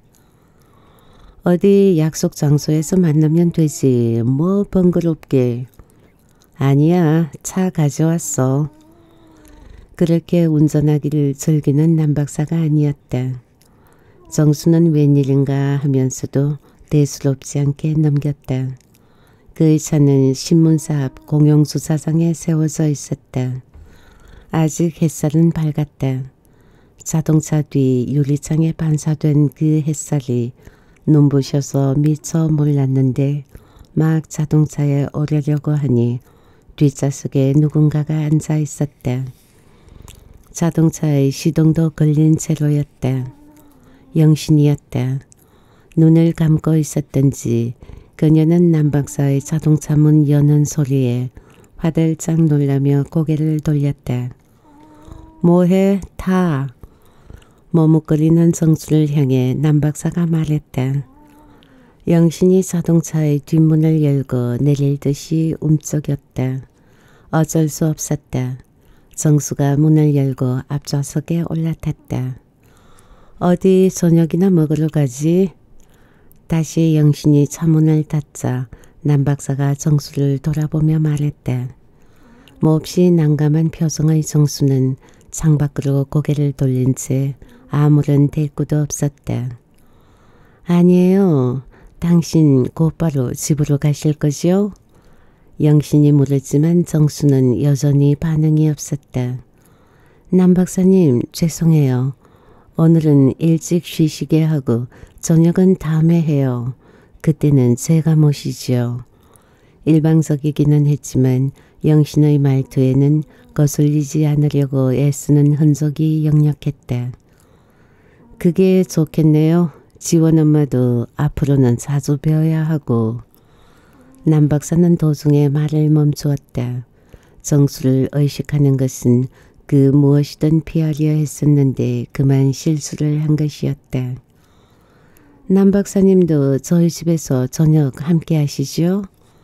어디 약속 장소에서 만나면 되지. 뭐 번거롭게. 아니야, 차 가져왔어. 그렇게 운전하기를 즐기는 남 박사가 아니었다. 정수는 웬일인가 하면서도 대수롭지 않게 넘겼다. 그의 차는 신문사 앞 공용주차장에 세워져 있었다. 아직 햇살은 밝았다. 자동차 뒤 유리창에 반사된 그 햇살이 눈부셔서 미처 몰랐는데 막 자동차에 오르려고 하니 뒷좌석에 누군가가 앉아 있었다. 자동차의 시동도 걸린 채로였다. 영신이었다. 눈을 감고 있었던지 그녀는 남 박사의 자동차 문 여는 소리에 화들짝 놀라며 고개를 돌렸다. 뭐해? 타. 머뭇거리는 정수를 향해 남 박사가 말했다. 영신이 자동차의 뒷문을 열고 내릴 듯이 움쩍였다. 어쩔 수 없었다. 정수가 문을 열고 앞좌석에 올라탔다. 어디 저녁이나 먹으러 가지? 다시 영신이 차문을 닫자 남 박사가 정수를 돌아보며 말했다. 몹시 난감한 표정의 정수는 창밖으로 고개를 돌린 채 아무런 대꾸도 없었다. 아니에요. 당신 곧바로 집으로 가실 거지요? 영신이 물었지만 정수는 여전히 반응이 없었다. 남 박사님, 죄송해요. 오늘은 일찍 쉬시게 하고 저녁은 다음에 해요. 그때는 제가 모시지요. 일방적이기는 했지만 영신의 말투에는 거슬리지 않으려고 애쓰는 흔적이 역력했다. 그게 좋겠네요. 지원 엄마도 앞으로는 자주 뵈어야 하고. 남 박사는 도중에 말을 멈추었다. 정수를 의식하는 것은 그 무엇이든 피하려 했었는데 그만 실수를 한 것이었다. 남 박사님도 저희 집에서 저녁 함께 하시죠?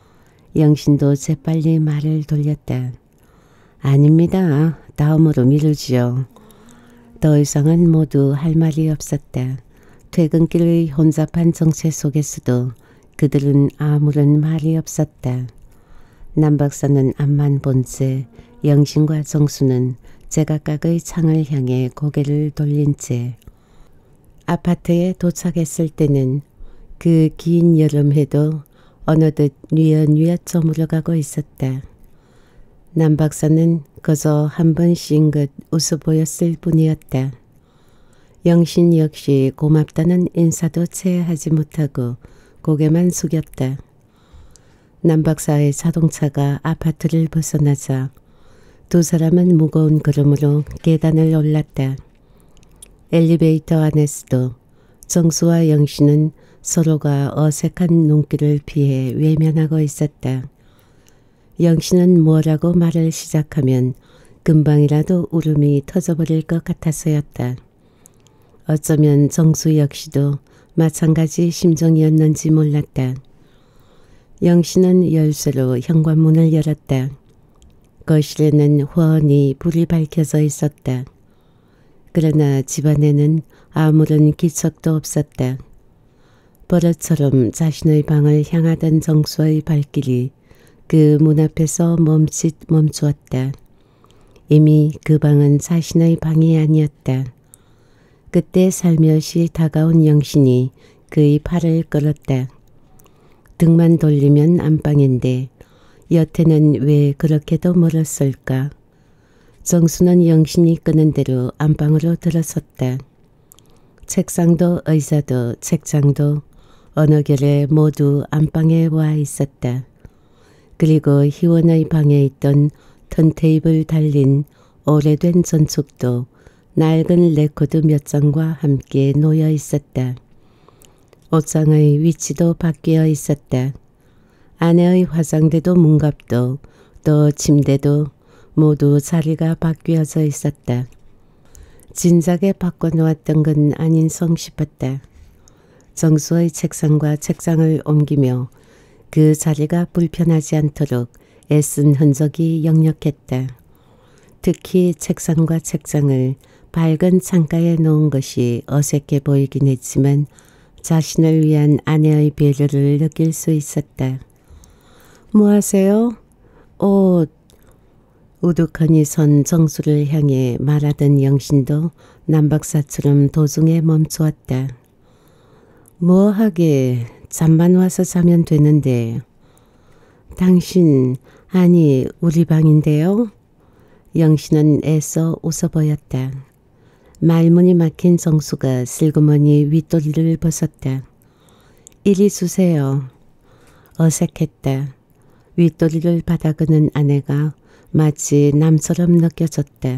영신도 재빨리 말을 돌렸다. 아닙니다. 다음으로 미루지요. 더 이상은 모두 할 말이 없었다. 퇴근길의 혼잡한 정체 속에서도 그들은 아무런 말이 없었다. 남 박사는 앞만 본 채 영신과 정수는 제각각의 창을 향해 고개를 돌린 채 아파트에 도착했을 때는 그 긴 여름해도 어느덧 뉘엿뉘엿 저물어가고 있었다. 남 박사는 그저 한 번 싱긋 웃어 보였을 뿐이었다. 영신 역시 고맙다는 인사도 채 하지 못하고 고개만 숙였다. 남 박사의 자동차가 아파트를 벗어나자 두 사람은 무거운 걸음으로 계단을 올랐다. 엘리베이터 안에서도 정수와 영신은 서로가 어색한 눈길을 피해 외면하고 있었다. 영신은 뭐라고 말을 시작하면 금방이라도 울음이 터져버릴 것 같아서였다. 어쩌면 정수 역시도 마찬가지 심정이었는지 몰랐다. 영신은 열쇠로 현관문을 열었다. 거실에는 훤히 불이 밝혀져 있었다. 그러나 집안에는 아무런 기척도 없었다. 버릇처럼 자신의 방을 향하던 정수의 발길이 그 문 앞에서 멈칫 멈추었다. 이미 그 방은 자신의 방이 아니었다. 그때 살며시 다가온 영신이 그의 팔을 끌었다. 등만 돌리면 안방인데 여태는 왜 그렇게도 멀었을까? 정수는 영신이 끄는 대로 안방으로 들어섰다. 책상도 의자도 책장도 어느 결에 모두 안방에 와 있었다. 그리고 희원의 방에 있던 턴테이블 달린 오래된 전축도 낡은 레코드 몇 장과 함께 놓여 있었다. 옷장의 위치도 바뀌어 있었다. 아내의 화장대도 문갑도 또 침대도 모두 자리가 바뀌어져 있었다. 진작에 바꿔놓았던 건 아닌 성 싶었다. 정수의 책상과 책장을 옮기며 그 자리가 불편하지 않도록 애쓴 흔적이 역력했다. 특히 책상과 책장을 밝은 창가에 놓은 것이 어색해 보이긴 했지만 자신을 위한 아내의 배려를 느낄 수 있었다. 뭐 하세요? 옷. 우두커니 선 정수를 향해 말하던 영신도 남박사처럼 도중에 멈추었다. 뭐 하게, 잠만 와서 자면 되는데. 당신, 아니 우리 방인데요? 영신은 애써 웃어 보였다. 말문이 막힌 정수가 슬그머니 윗도리를 벗었다. 이리 주세요. 어색했다. 윗도리를 받아그는 아내가 마치 남처럼 느껴졌다.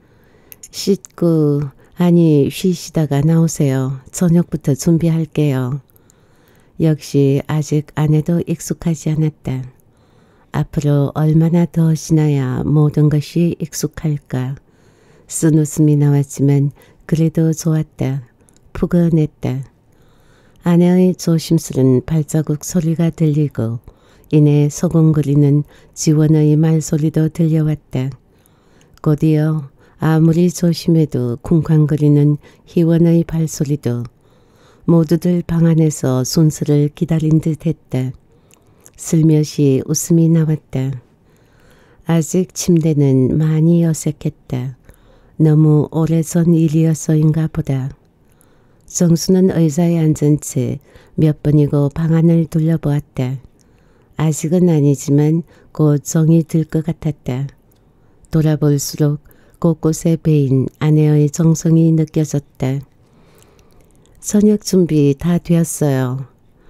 씻고 아니 쉬시다가 나오세요. 저녁부터 준비할게요. 역시 아직 아내도 익숙하지 않았다. 앞으로 얼마나 더 지나야 모든 것이 익숙할까. 쓴 웃음이 나왔지만 그래도 좋았다. 푸근했다. 아내의 조심스런 발자국 소리가 들리고 이내 소곤거리는 지원의 말소리도 들려왔다. 곧이어 아무리 조심해도 쿵쾅거리는 희원의 발소리도 모두들 방 안에서 순서를 기다린 듯 했다. 슬며시 웃음이 나왔다. 아직 침대는 많이 어색했다. 너무 오래전 일이어서인가 보다. 정수는 의자에 앉은 채 몇 번이고 방 안을 둘러보았다. 아직은 아니지만 곧 정이 들 것 같았다. 돌아볼수록 곳곳에 배인 아내의 정성이 느껴졌다. 저녁 준비 다 되었어요.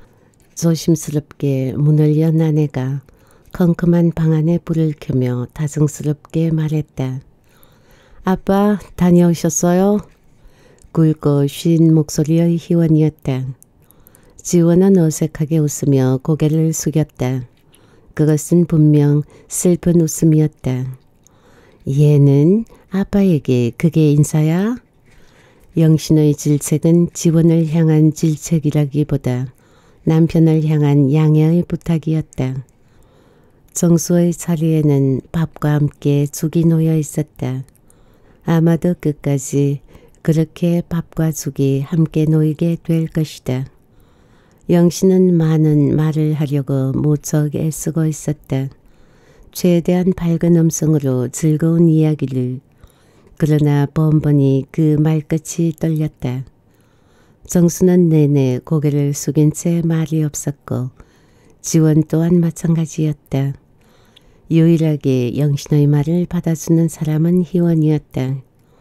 조심스럽게 문을 연 아내가 컴컴한 방 안에 불을 켜며 다정스럽게 말했다. 아빠 다녀오셨어요? 굵고 쉰 목소리의 희원이었다. 지원은 어색하게 웃으며 고개를 숙였다. 그것은 분명 슬픈 웃음이었다. 얘는 아빠에게 그게 인사야? 영신의 질책은 지원을 향한 질책이라기보다 남편을 향한 양해의 부탁이었다. 정수의 자리에는 밥과 함께 죽이 놓여 있었다. 아마도 끝까지 그렇게 밥과 죽이 함께 놓이게 될 것이다. 영신은 많은 말을 하려고 무척 애쓰고 있었다. 최대한 밝은 음성으로 즐거운 이야기를. 그러나 번번이 그 말끝이 떨렸다. 정수는 내내 고개를 숙인 채 말이 없었고 지원 또한 마찬가지였다. 유일하게 영신의 말을 받아주는 사람은 희원이었다.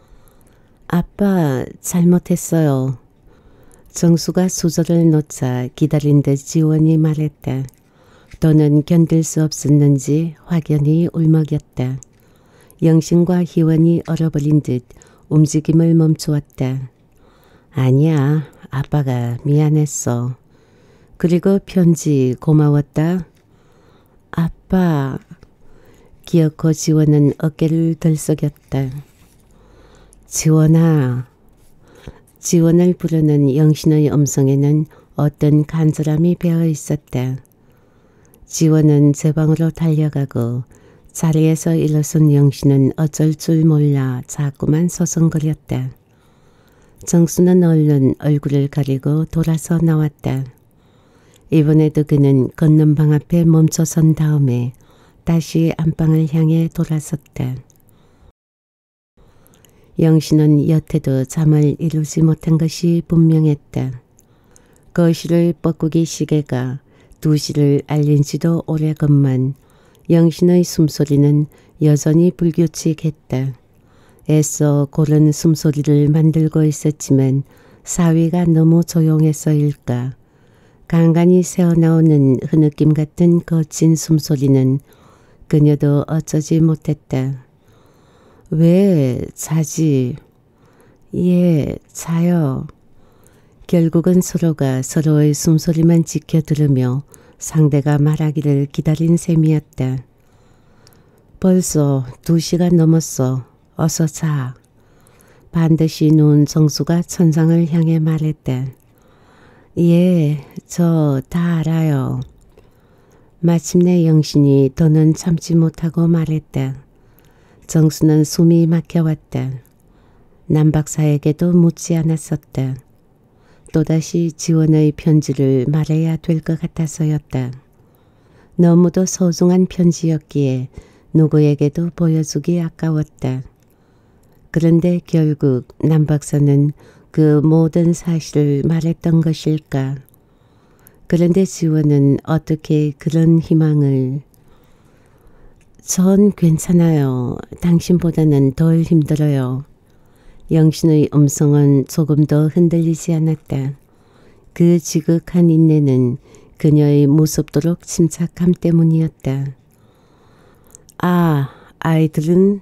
아빠 잘못했어요. 정수가 수저를 놓자 기다린 듯 지원이 말했다. 또는 견딜 수 없었는지 확연히 울먹였다. 영신과 희원이 얼어버린 듯 움직임을 멈추었다. 아니야, 아빠가 미안했어. 그리고 편지 고마웠다. 아빠. 기어코 지원은 어깨를 들썩였다. 지원아. 지원을 부르는 영신의 음성에는 어떤 간절함이 배어 있었다. 지원은 제 방으로 달려가고 자리에서 일어선 영신은 어쩔 줄 몰라 자꾸만 서성거렸다. 정수는 얼른 얼굴을 가리고 돌아서 나왔다. 이번에도 그는 걷는 방 앞에 멈춰선 다음에 다시 안방을 향해 돌아섰다. 영신은 여태도 잠을 이루지 못한 것이 분명했다. 거실의 뻐꾸기 시계가 2시를 알린 지도 오래건만 영신의 숨소리는 여전히 불규칙했다. 애써 고른 숨소리를 만들고 있었지만 사위가 너무 조용해서일까. 간간히 새어나오는 흐느낌 같은 거친 숨소리는 그녀도 어쩌지 못했다. 왜 자지? 예, 자요. 결국은 서로가 서로의 숨소리만 지켜 들으며 상대가 말하기를 기다린 셈이었다. 벌써 2시가 넘었어. 어서 자. 반드시 누운 정수가 천상을 향해 말했다. 예, 저 다 알아요. 마침내 영신이 더는 참지 못하고 말했다. 정수는 숨이 막혀왔다. 남 박사에게도 묻지 않았었다. 또다시 지원의 편지를 말해야 될 것 같아서였다. 너무도 소중한 편지였기에 누구에게도 보여주기 아까웠다. 그런데 결국 남 박사는 그 모든 사실을 말했던 것일까? 그런데 지원은 어떻게 그런 희망을... 전 괜찮아요. 당신보다는 덜 힘들어요. 영신의 음성은 조금 더 흔들리지 않았다. 그 지극한 인내는 그녀의 무섭도록 침착함 때문이었다. 아, 아이들은?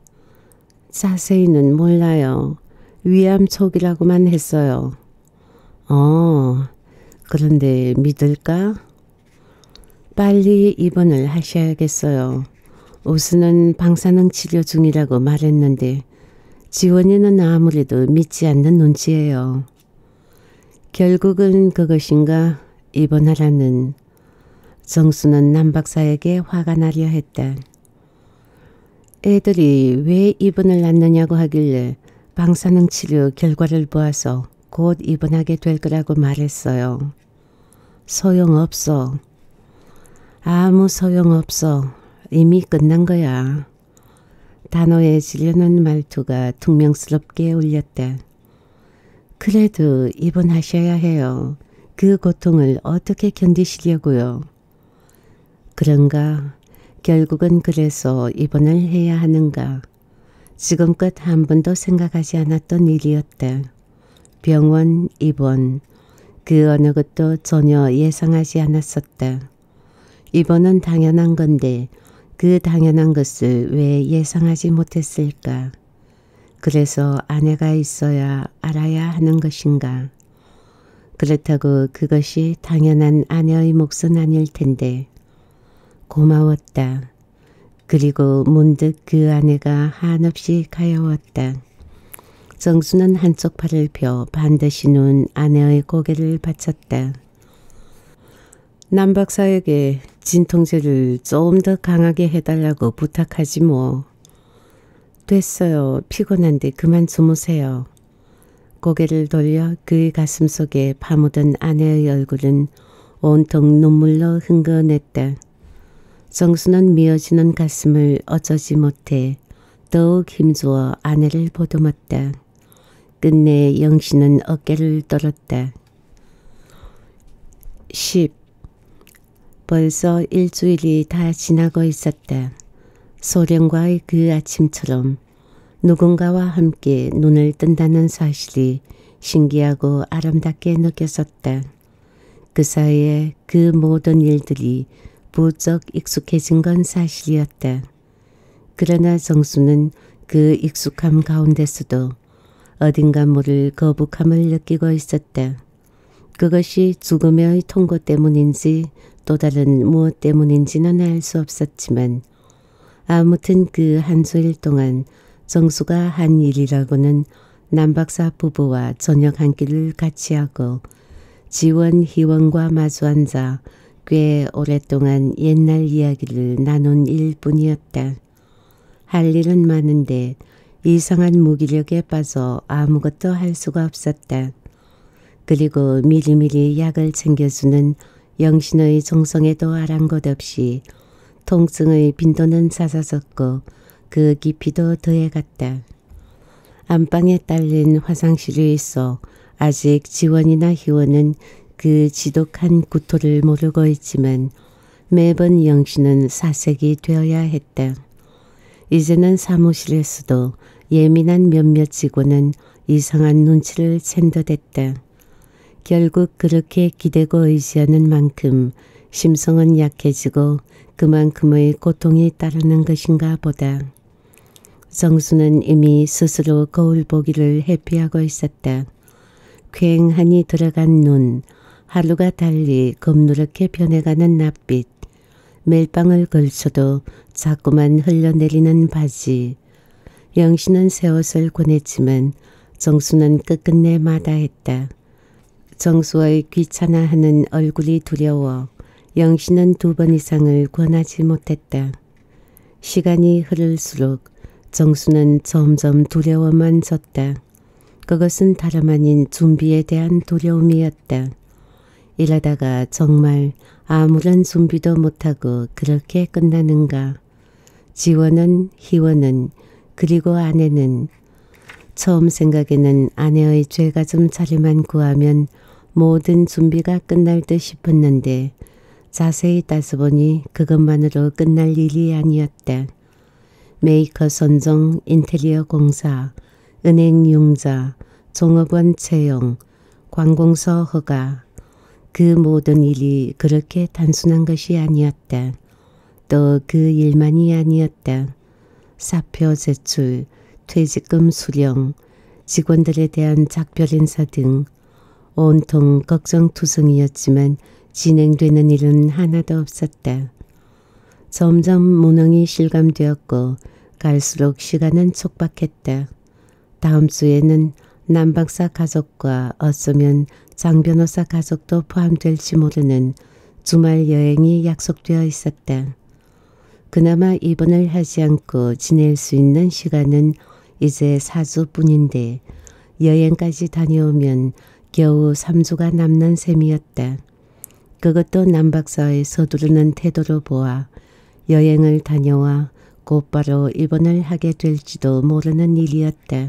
자세히는 몰라요. 위암 초기라고만 했어요. 그런데 믿을까? 빨리 입원을 하셔야겠어요. 우선은 방사능 치료 중이라고 말했는데 지원이는 아무래도 믿지 않는 눈치예요. 결국은 그것인가? 입원하라는. 정수는 남 박사에게 화가 나려 했다. 애들이 왜 입원을 낳느냐고 하길래 방사능 치료 결과를 보아서 곧 입원하게 될 거라고 말했어요. 소용없어. 아무 소용없어. 이미 끝난 거야. 단호해지려는 말투가 퉁명스럽게 울렸다. 그래도 입원하셔야 해요. 그 고통을 어떻게 견디시려고요. 그런가? 결국은 그래서 입원을 해야 하는가? 지금껏 한 번도 생각하지 않았던 일이었다. 병원, 입원, 그 어느 것도 전혀 예상하지 않았었다. 입원은 당연한 건데 그 당연한 것을 왜 예상하지 못했을까? 그래서 아내가 있어야 알아야 하는 것인가? 그렇다고 그것이 당연한 아내의 몫은 아닐 텐데. 고마웠다. 그리고 문득 그 아내가 한없이 가여웠다. 정수는 한쪽 팔을 펴 반드시 누운 아내의 고개를 받쳤다. 남 박사에게 진통제를 조금 더 강하게 해달라고 부탁하지 뭐. 됐어요. 피곤한데 그만 주무세요. 고개를 돌려 그의 가슴 속에 파묻은 아내의 얼굴은 온통 눈물로 흥건했다. 정수는 미어지는 가슴을 어쩌지 못해 더욱 힘주어 아내를 보듬었다. 끝내 영신은 어깨를 떨었다. 10. 벌써 일주일이 다 지나고 있었다. 소련과의 그 아침처럼 누군가와 함께 눈을 뜬다는 사실이 신기하고 아름답게 느껴졌다. 그 사이에 그 모든 일들이 부쩍 익숙해진 건 사실이었다. 그러나 정수는 그 익숙함 가운데서도 어딘가 모를 거북함을 느끼고 있었다. 그것이 죽음의 통고 때문인지 또 다른 무엇 때문인지는 알 수 없었지만 아무튼 그 한 수일 동안 정수가 한 일이라고는 남 박사 부부와 저녁 한 끼를 같이 하고 지원 희원과 마주 앉아 꽤 오랫동안 옛날 이야기를 나눈 일뿐이었다. 할 일은 많은데 이상한 무기력에 빠져 아무것도 할 수가 없었다. 그리고 미리미리 약을 챙겨주는 영신의 정성에도 아랑곳 없이 통증의 빈도는 잦아졌고 그 깊이도 더해갔다. 안방에 딸린 화장실이 있어 아직 지원이나 희원은 그 지독한 구토를 모르고 있지만 매번 영신은 사색이 되어야 했다. 이제는 사무실에서도 예민한 몇몇 직원은 이상한 눈치를 챈 듯했다. 결국 그렇게 기대고 의지하는 만큼 심성은 약해지고 그만큼의 고통이 따르는 것인가 보다. 정수는 이미 스스로 거울 보기를 회피하고 있었다. 퀭하니 들어간 눈, 하루가 달리 검누렇게 변해가는 낯빛, 멜빵을 걸쳐도 자꾸만 흘러내리는 바지. 영신은 새 옷을 권했지만 정수는 끝끝내 마다했다. 정수의 귀찮아하는 얼굴이 두려워 영신은 2번 이상을 권하지 못했다. 시간이 흐를수록 정수는 점점 두려워만 졌다. 그것은 다름 아닌 준비에 대한 두려움이었다. 이러다가 정말 아무런 준비도 못하고 그렇게 끝나는가. 지원은, 희원은, 그리고 아내는. 처음 생각에는 아내의 죄가좀 자리만 구하면 모든 준비가 끝날 듯 싶었는데 자세히 따져보니 그것만으로 끝날 일이 아니었다. 메이커 선정, 인테리어 공사, 은행 융자, 종업원 채용, 관공서 허가, 그 모든 일이 그렇게 단순한 것이 아니었다. 또 그 일만이 아니었다. 사표 제출, 퇴직금 수령, 직원들에 대한 작별 인사 등 온통 걱정투성이었지만 진행되는 일은 하나도 없었다. 점점 무능이 실감되었고 갈수록 시간은 촉박했다. 다음 주에는 남 박사 가족과 어쩌면 장 변호사 가족도 포함될지 모르는 주말 여행이 약속되어 있었다. 그나마 입원을 하지 않고 지낼 수 있는 시간은 이제 4주뿐인데 여행까지 다녀오면 겨우 3주가 남는 셈이었다. 그것도 남 박사의 서두르는 태도로 보아 여행을 다녀와 곧바로 입원을 하게 될지도 모르는 일이었다.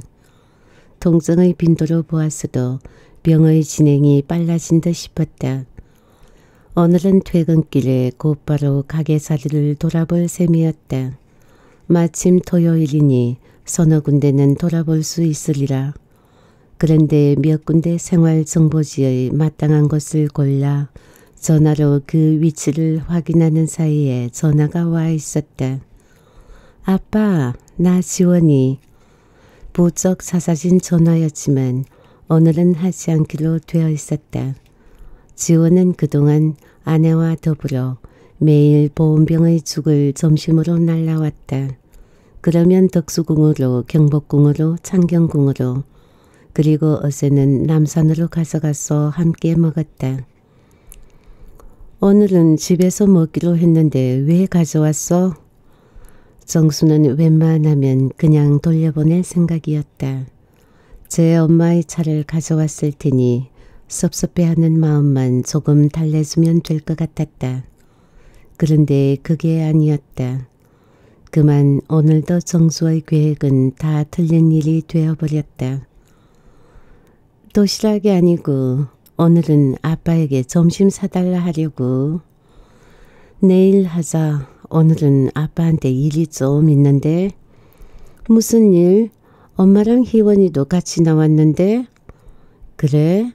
통증의 빈도로 보았어도 병의 진행이 빨라진 듯 싶었다. 오늘은 퇴근길에 곧바로 가게 자리를 돌아볼 셈이었다. 마침 토요일이니 서너 군데는 돌아볼 수 있으리라. 그런데 몇 군데 생활정보지의 마땅한 곳을 골라 전화로 그 위치를 확인하는 사이에 전화가 와 있었다. 아빠, 나 지원이. 부쩍 잦아진 전화였지만 오늘은 하지 않기로 되어 있었다. 지원은 그동안 아내와 더불어 매일 보온병의 죽을 점심으로 날라왔다. 그러면 덕수궁으로, 경복궁으로, 창경궁으로, 그리고 어제는 남산으로 가져가서 함께 먹었다. 오늘은 집에서 먹기로 했는데 왜 가져왔어? 정수는 웬만하면 그냥 돌려보낼 생각이었다. 제 엄마의 차를 가져왔을 테니 섭섭해하는 마음만 조금 달래주면 될 것 같았다. 그런데 그게 아니었다. 그만 오늘도 정수의 계획은 다 틀린 일이 되어버렸다. 도시락이 아니고 오늘은 아빠에게 점심 사달라 하려고. 내일 하자. 오늘은 아빠한테 일이 좀 있는데. 무슨 일? 엄마랑 희원이도 같이 나왔는데. 그래?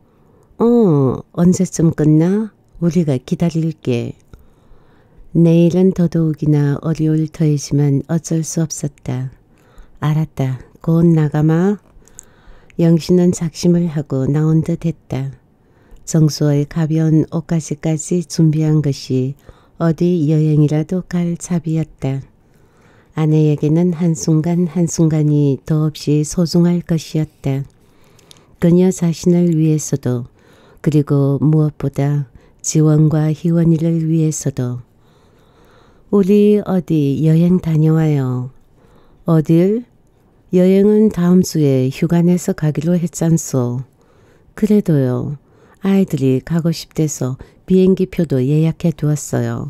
언제쯤 끝나? 우리가 기다릴게. 내일은 더더욱이나 어려울 터이지만 어쩔 수 없었다. 알았다. 곧 나가마. 영신은 작심을 하고 나온 듯 했다. 정수의 가벼운 옷가지까지 준비한 것이 어디 여행이라도 갈 잡이었다. 아내에게는 한순간 한순간이 더없이 소중할 것이었다. 그녀 자신을 위해서도 그리고 무엇보다 지원과 희원이를 위해서도. 우리 어디 여행 다녀와요. 어딜? 여행은 다음 주에 휴가 내서 가기로 했잖소. 그래도요. 아이들이 가고 싶대서 비행기표도 예약해 두었어요.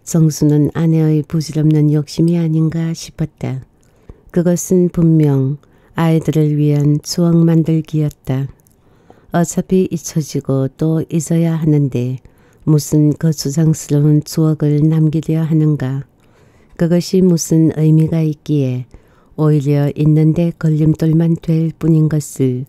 정수는 아내의 부질없는 욕심이 아닌가 싶었다. 그것은 분명 아이들을 위한 추억 만들기였다. 어차피 잊혀지고 또 잊어야 하는데 무슨 거추장스러운 추억을 남기려 하는가. 그것이 무슨 의미가 있기에 오히려 있는데 걸림돌만 될 뿐인 것을.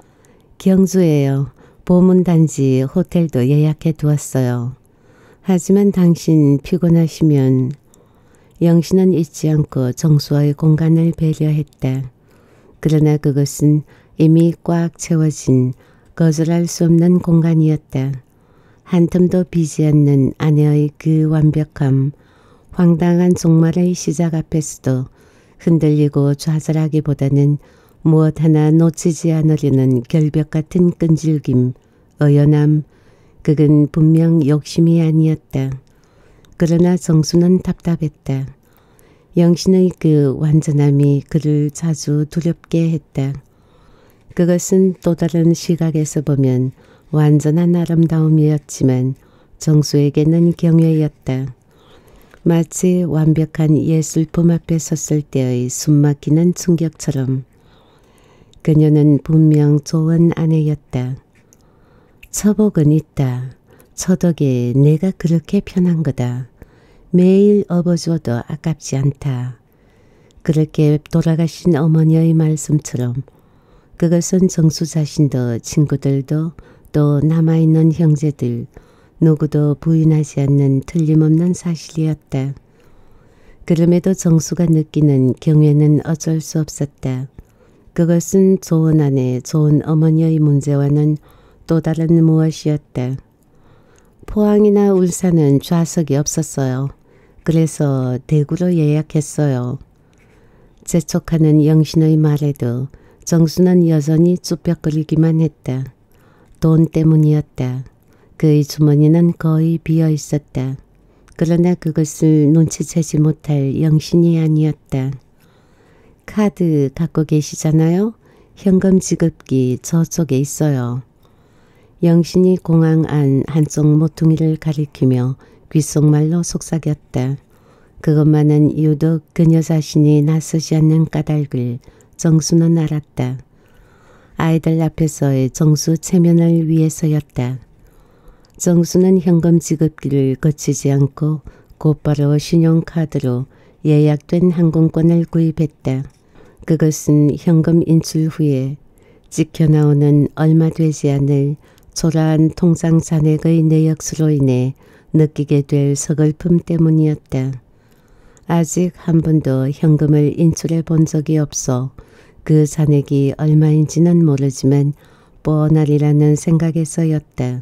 경주에요. 보문단지 호텔도 예약해 두었어요. 하지만 당신 피곤하시면. 영신은 잊지 않고 정수와의 공간을 배려했다. 그러나 그것은 이미 꽉 채워진 거절할 수 없는 공간이었다. 한 틈도 비지 않는 아내의 그 완벽함, 황당한 종말의 시작 앞에서도 흔들리고 좌절하기보다는 무엇 하나 놓치지 않으려는 결벽 같은 끈질김, 의연함, 그건 분명 욕심이 아니었다. 그러나 정수는 답답했다. 영신의 그 완전함이 그를 자주 두렵게 했다. 그것은 또 다른 시각에서 보면 완전한 아름다움이었지만 정수에게는 경외였다. 마치 완벽한 예술품 앞에 섰을 때의 숨막히는 충격처럼. 그녀는 분명 좋은 아내였다. 처복은 있다. 처덕에 내가 그렇게 편한 거다. 매일 업어줘도 아깝지 않다. 그렇게 돌아가신 어머니의 말씀처럼 그것은 정수 자신도 친구들도 또 남아있는 형제들 누구도 부인하지 않는 틀림없는 사실이었다. 그럼에도 정수가 느끼는 경외는 어쩔 수 없었다. 그것은 좋은 아내, 좋은 어머니의 문제와는 또 다른 무엇이었다. 포항이나 울산은 좌석이 없었어요. 그래서 대구로 예약했어요. 재촉하는 영신의 말에도 정수는 여전히 쭈뼛거리기만 했다. 돈 때문이었다. 그의 주머니는 거의 비어 있었다. 그러나 그것을 눈치채지 못할 영신이 아니었다. 카드 갖고 계시잖아요. 현금 지급기 저쪽에 있어요. 영신이 공항 안 한쪽 모퉁이를 가리키며 귓속말로 속삭였다. 그것만은 유독 그녀 자신이 나서지 않는 까닭을 정수는 알았다. 아이들 앞에서의 정수 체면을 위해서였다. 정수는 현금 지급기를 거치지 않고 곧바로 신용카드로 예약된 항공권을 구입했다. 그것은 현금 인출 후에 찍혀나오는 얼마 되지 않을 초라한 통장 잔액의 내역수로 인해 느끼게 될 서글픔 때문이었다. 아직 한 번도 현금을 인출해 본 적이 없어 그 잔액이 얼마인지는 모르지만 뻔하리라는 생각에서였다.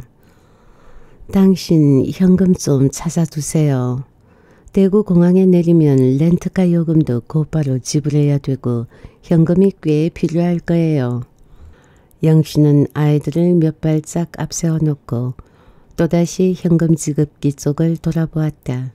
당신 현금 좀 찾아두세요. 대구 공항에 내리면 렌트카 요금도 곧바로 지불해야 되고 현금이 꽤 필요할 거예요. 영신은 아이들을 몇 발짝 앞세워 놓고 또다시 현금 지급기 쪽을 돌아보았다.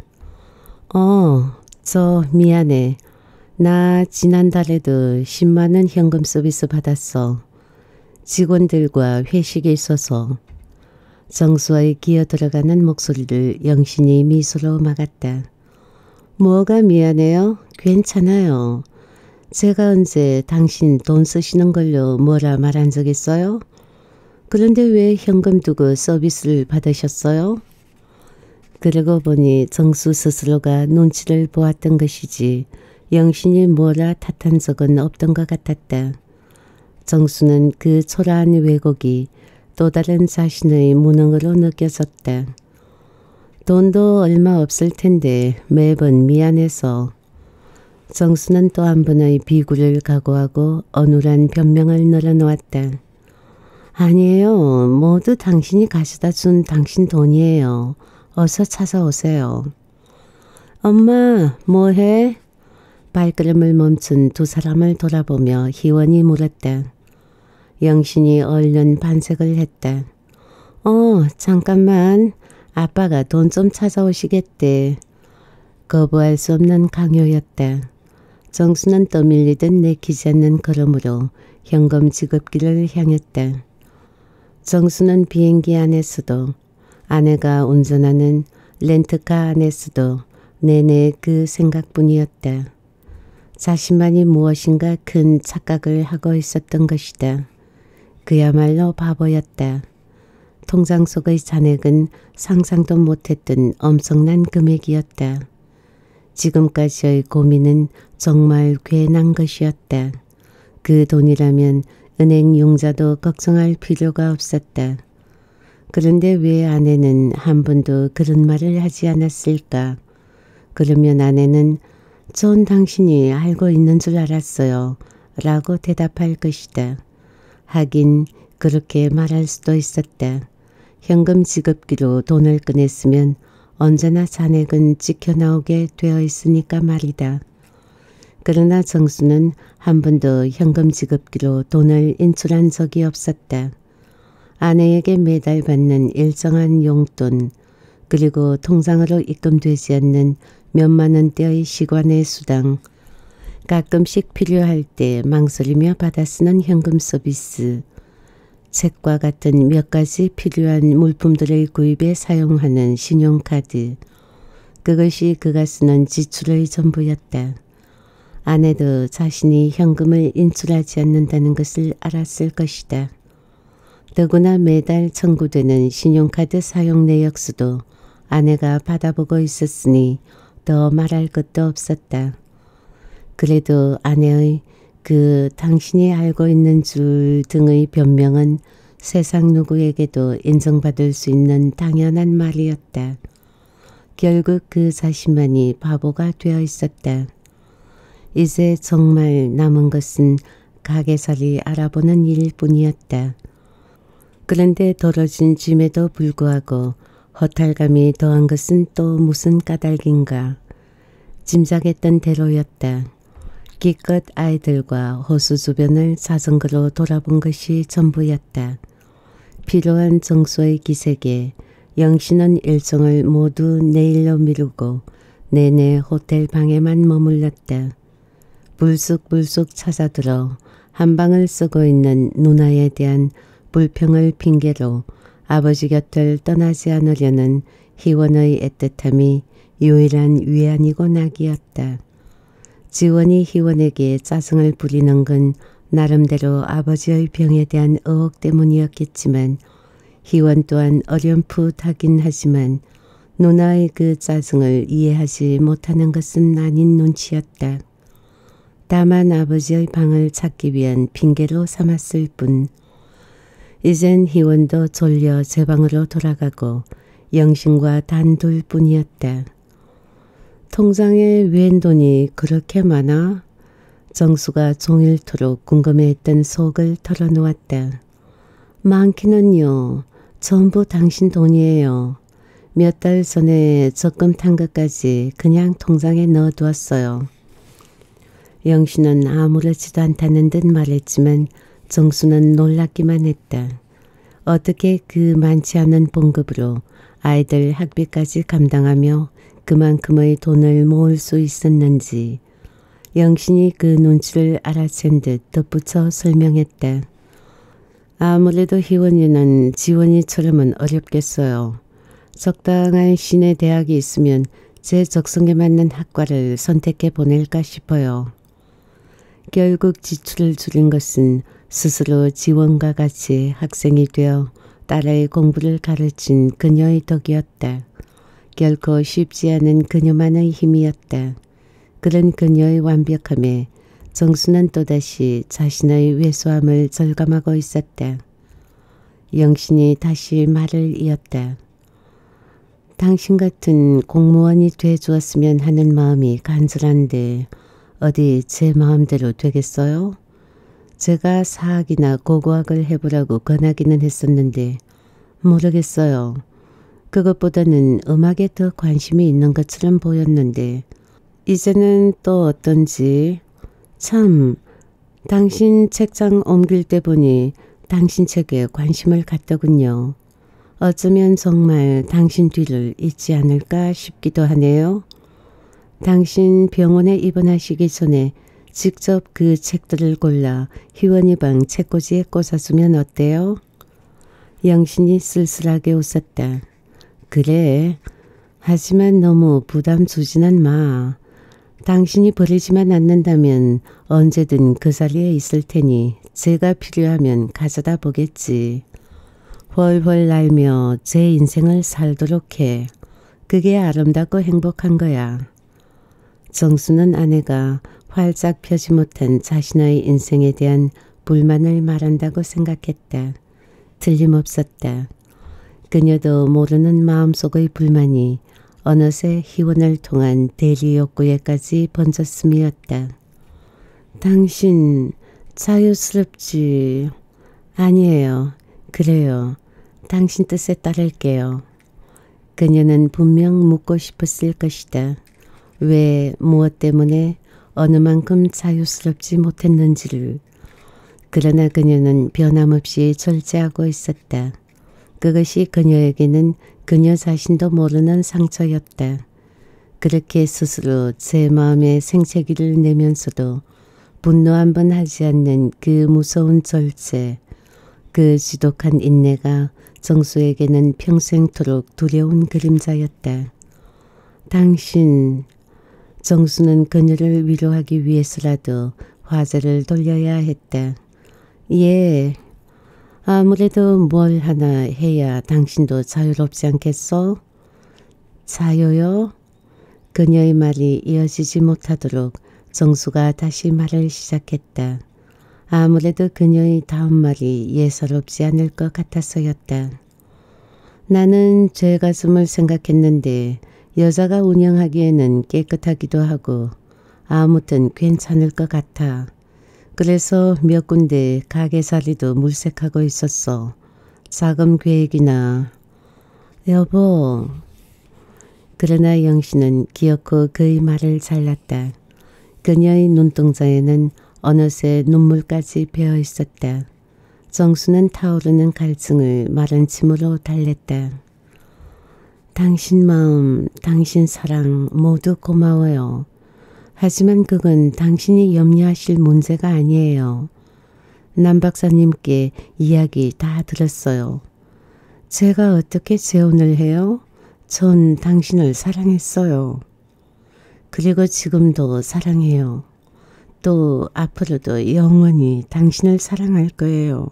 저 미안해. 나 지난달에도 10만 원 현금 서비스 받았어. 직원들과 회식이 있어서. 정수의 기어 들어가는 목소리를 영신이 미소로 막았다. 뭐가 미안해요? 괜찮아요. 제가 언제 당신 돈 쓰시는 걸로 뭐라 말한 적 있어요? 그런데 왜 현금 두고 서비스를 받으셨어요? 그러고 보니 정수 스스로가 눈치를 보았던 것이지 영신이 뭐라 탓한 적은 없던 것 같았다. 정수는 그 초라한 왜곡이 또 다른 자신의 무능으로 느껴졌다. 돈도 얼마 없을 텐데 매번 미안해서. 정수는 또 한 번의 비굴을 각오하고 어눌한 변명을 늘어놓았다. 아니에요. 모두 당신이 가져다 준 당신 돈이에요. 어서 찾아오세요. 엄마, 뭐해? 발걸음을 멈춘 두 사람을 돌아보며 희원이 물었다. 영신이 얼른 반색을 했다. 잠깐만. 아빠가 돈 좀 찾아오시겠대. 거부할 수 없는 강요였다. 정수는 떠밀리듯 내키지 않는 걸음으로 현금 지급기를 향했다. 정수는 비행기 안에서도 아내가 운전하는 렌트카 안에서도 내내 그 생각뿐이었다. 자신만이 무엇인가 큰 착각을 하고 있었던 것이다. 그야말로 바보였다. 통장 속의 잔액은 상상도 못했던 엄청난 금액이었다. 지금까지의 고민은 정말 괜한 것이었다. 그 돈이라면 은행 융자도 걱정할 필요가 없었다. 그런데 왜 아내는 한 번도 그런 말을 하지 않았을까? 그러면 아내는 전 당신이 알고 있는 줄 알았어요. 라고 대답할 것이다. 하긴 그렇게 말할 수도 있었다. 현금 지급기로 돈을 꺼냈으면 언제나 잔액은 찍혀나오게 되어 있으니까 말이다. 그러나 정수는 한 번도 현금 지급기로 돈을 인출한 적이 없었다. 아내에게 매달 받는 일정한 용돈, 그리고 통장으로 입금되지 않는 몇만 원대의 시관의 수당, 가끔씩 필요할 때 망설이며 받아 쓰는 현금 서비스, 책과 같은 몇 가지 필요한 물품들의 구입에 사용하는 신용카드, 그것이 그가 쓰는 지출의 전부였다. 아내도 자신이 현금을 인출하지 않는다는 것을 알았을 것이다. 더구나 매달 청구되는 신용카드 사용 내역수도 아내가 받아보고 있었으니 더 말할 것도 없었다. 그래도 아내의 그 당신이 알고 있는 줄 등의 변명은 세상 누구에게도 인정받을 수 있는 당연한 말이었다. 결국 그 자신만이 바보가 되어 있었다. 이제 정말 남은 것은 가게살이 알아보는 일뿐이었다. 그런데 떨어진 짐에도 불구하고 허탈감이 더한 것은 또 무슨 까닭인가. 짐작했던 대로였다. 기껏 아이들과 호수 주변을 자전거로 돌아본 것이 전부였다. 필요한 정수의 기색에 영신은 일정을 모두 내일로 미루고 내내 호텔 방에만 머물렀다. 불쑥불쑥 찾아들어 한 방을 쓰고 있는 누나에 대한 불평을 핑계로 아버지 곁을 떠나지 않으려는 희원의 애틋함이 유일한 위안이고 낙이었다. 지원이 희원에게 짜증을 부리는 건 나름대로 아버지의 병에 대한 의혹 때문이었겠지만 희원 또한 어렴풋하긴 하지만 누나의 그 짜증을 이해하지 못하는 것은 아닌 눈치였다. 다만 아버지의 방을 찾기 위한 핑계로 삼았을 뿐. 이젠 희원도 졸려 제 방으로 돌아가고 영신과 단둘 뿐이었다. 통장에 웬 돈이 그렇게 많아? 정수가 종일토록 궁금해했던 속을 털어놓았다. 많기는요. 전부 당신 돈이에요. 몇 달 전에 적금 탄 것까지 그냥 통장에 넣어두었어요. 영신은 아무렇지도 않다는 듯 말했지만 정수는 놀랍기만 했다. 어떻게 그 많지 않은 봉급으로 아이들 학비까지 감당하며 그만큼의 돈을 모을 수 있었는지 영신이 그 눈치를 알아챈 듯 덧붙여 설명했다. 아무래도 희원이는 지원이처럼은 어렵겠어요. 적당한 시내 대학이 있으면 제 적성에 맞는 학과를 선택해 보낼까 싶어요. 결국 지출을 줄인 것은 스스로 지원과 같이 학생이 되어 딸의 공부를 가르친 그녀의 덕이었다. 결코 쉽지 않은 그녀만의 힘이었다. 그런 그녀의 완벽함에 정수는 또다시 자신의 왜소함을 절감하고 있었다. 영신이 다시 말을 이었다. 당신 같은 공무원이 돼주었으면 하는 마음이 간절한데 어디 제 마음대로 되겠어요? 제가 사학이나 고고학을 해보라고 권하기는 했었는데 모르겠어요. 그것보다는 음악에 더 관심이 있는 것처럼 보였는데 이제는 또 어떤지. 참, 당신 책장 옮길 때 보니 당신 책에 관심을 갖더군요. 어쩌면 정말 당신 뒤를 잇지 않을까 싶기도 하네요. 당신 병원에 입원하시기 전에 직접 그 책들을 골라 희원이 방 책꽂이에 꽂아주면 어때요? 영신이 쓸쓸하게 웃었다. 그래. 하지만 너무 부담 주지는 마. 당신이 버리지만 않는다면 언제든 그 자리에 있을 테니 제가 필요하면 가져다 보겠지. 훨훨 날며 제 인생을 살도록 해. 그게 아름답고 행복한 거야. 정수는 아내가 활짝 펴지 못한 자신의 인생에 대한 불만을 말한다고 생각했다. 틀림없었다. 그녀도 모르는 마음속의 불만이 어느새 희원을 통한 대리 욕구에까지 번졌음이었다. 당신 자유스럽지. 아니에요. 그래요. 당신 뜻에 따를게요. 그녀는 분명 묻고 싶었을 것이다. 왜 무엇 때문에 어느 만큼 자유스럽지 못했는지를. 그러나 그녀는 변함없이 절제하고 있었다. 그것이 그녀에게는 그녀 자신도 모르는 상처였다. 그렇게 스스로 제 마음의 생채기를 내면서도 분노 한 번 하지 않는 그 무서운 절제, 그 지독한 인내가 정수에게는 평생토록 두려운 그림자였다. 당신, 정수는 그녀를 위로하기 위해서라도 화제를 돌려야 했다. 예, 아무래도 뭘 하나 해야 당신도 자유롭지 않겠소? 자유요? 그녀의 말이 이어지지 못하도록 정수가 다시 말을 시작했다. 아무래도 그녀의 다음 말이 예사롭지 않을 것 같아서였다. 나는 제 가슴을 생각했는데 여자가 운영하기에는 깨끗하기도 하고 아무튼 괜찮을 것 같아. 그래서 몇 군데 가게살이도 물색하고 있었어. 자금 계획이나. 여보. 그러나 영신은 기어코 그의 말을 잘랐다. 그녀의 눈동자에는 어느새 눈물까지 배어 있었다. 정수는 타오르는 갈증을 마른 침으로 달랬다. 당신 마음, 당신 사랑 모두 고마워요. 하지만 그건 당신이 염려하실 문제가 아니에요. 남 박사님께 이야기 다 들었어요. 제가 어떻게 재혼을 해요? 전 당신을 사랑했어요. 그리고 지금도 사랑해요. 또 앞으로도 영원히 당신을 사랑할 거예요.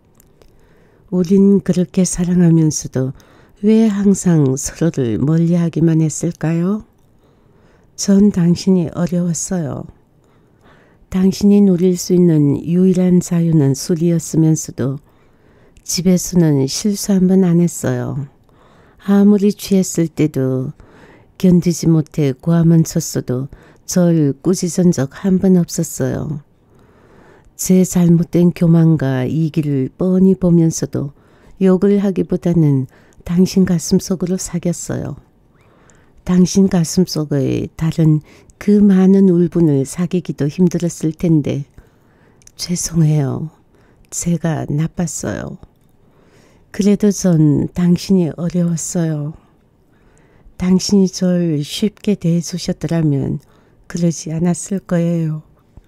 우린 그렇게 사랑하면서도 왜 항상 서로를 멀리하기만 했을까요? 전 당신이 어려웠어요. 당신이 누릴 수 있는 유일한 자유는 술이었으면서도 집에서는 실수 한 번 안 했어요. 아무리 취했을 때도 견디지 못해 고함은 쳤어도 절 꾸짖은 적 한 번 없었어요. 제 잘못된 교만과 이기를 뻔히 보면서도 욕을 하기보다는 당신 가슴속으로 사겼어요. 당신 가슴속의 다른 그 많은 울분을 사기기도 힘들었을 텐데 죄송해요. 제가 나빴어요. 그래도 전 당신이 어려웠어요. 당신이 절 쉽게 대해주셨더라면 그러지 않았을 거예요.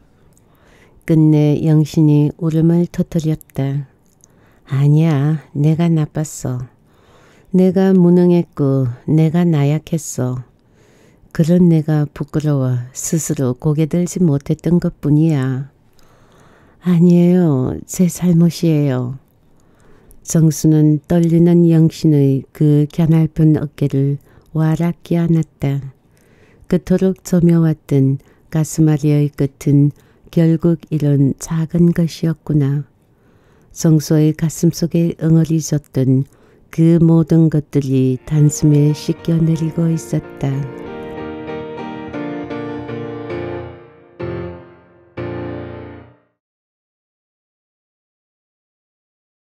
끝내 영신이 울음을 터뜨렸다. 아니야, 내가 나빴어. 내가 무능했고 내가 나약했어. 그런 내가 부끄러워 스스로 고개 들지 못했던 것뿐이야. 아니에요. 제 잘못이에요. 정수는 떨리는 영신의 그 갸냘픈 어깨를 와락 끼안았다. 그토록 저며왔던 가슴앓이의 끝은 결국 이런 작은 것이었구나. 정수의 가슴속에 응어리졌던 그 모든 것들이 단숨에 씻겨내리고 있었다.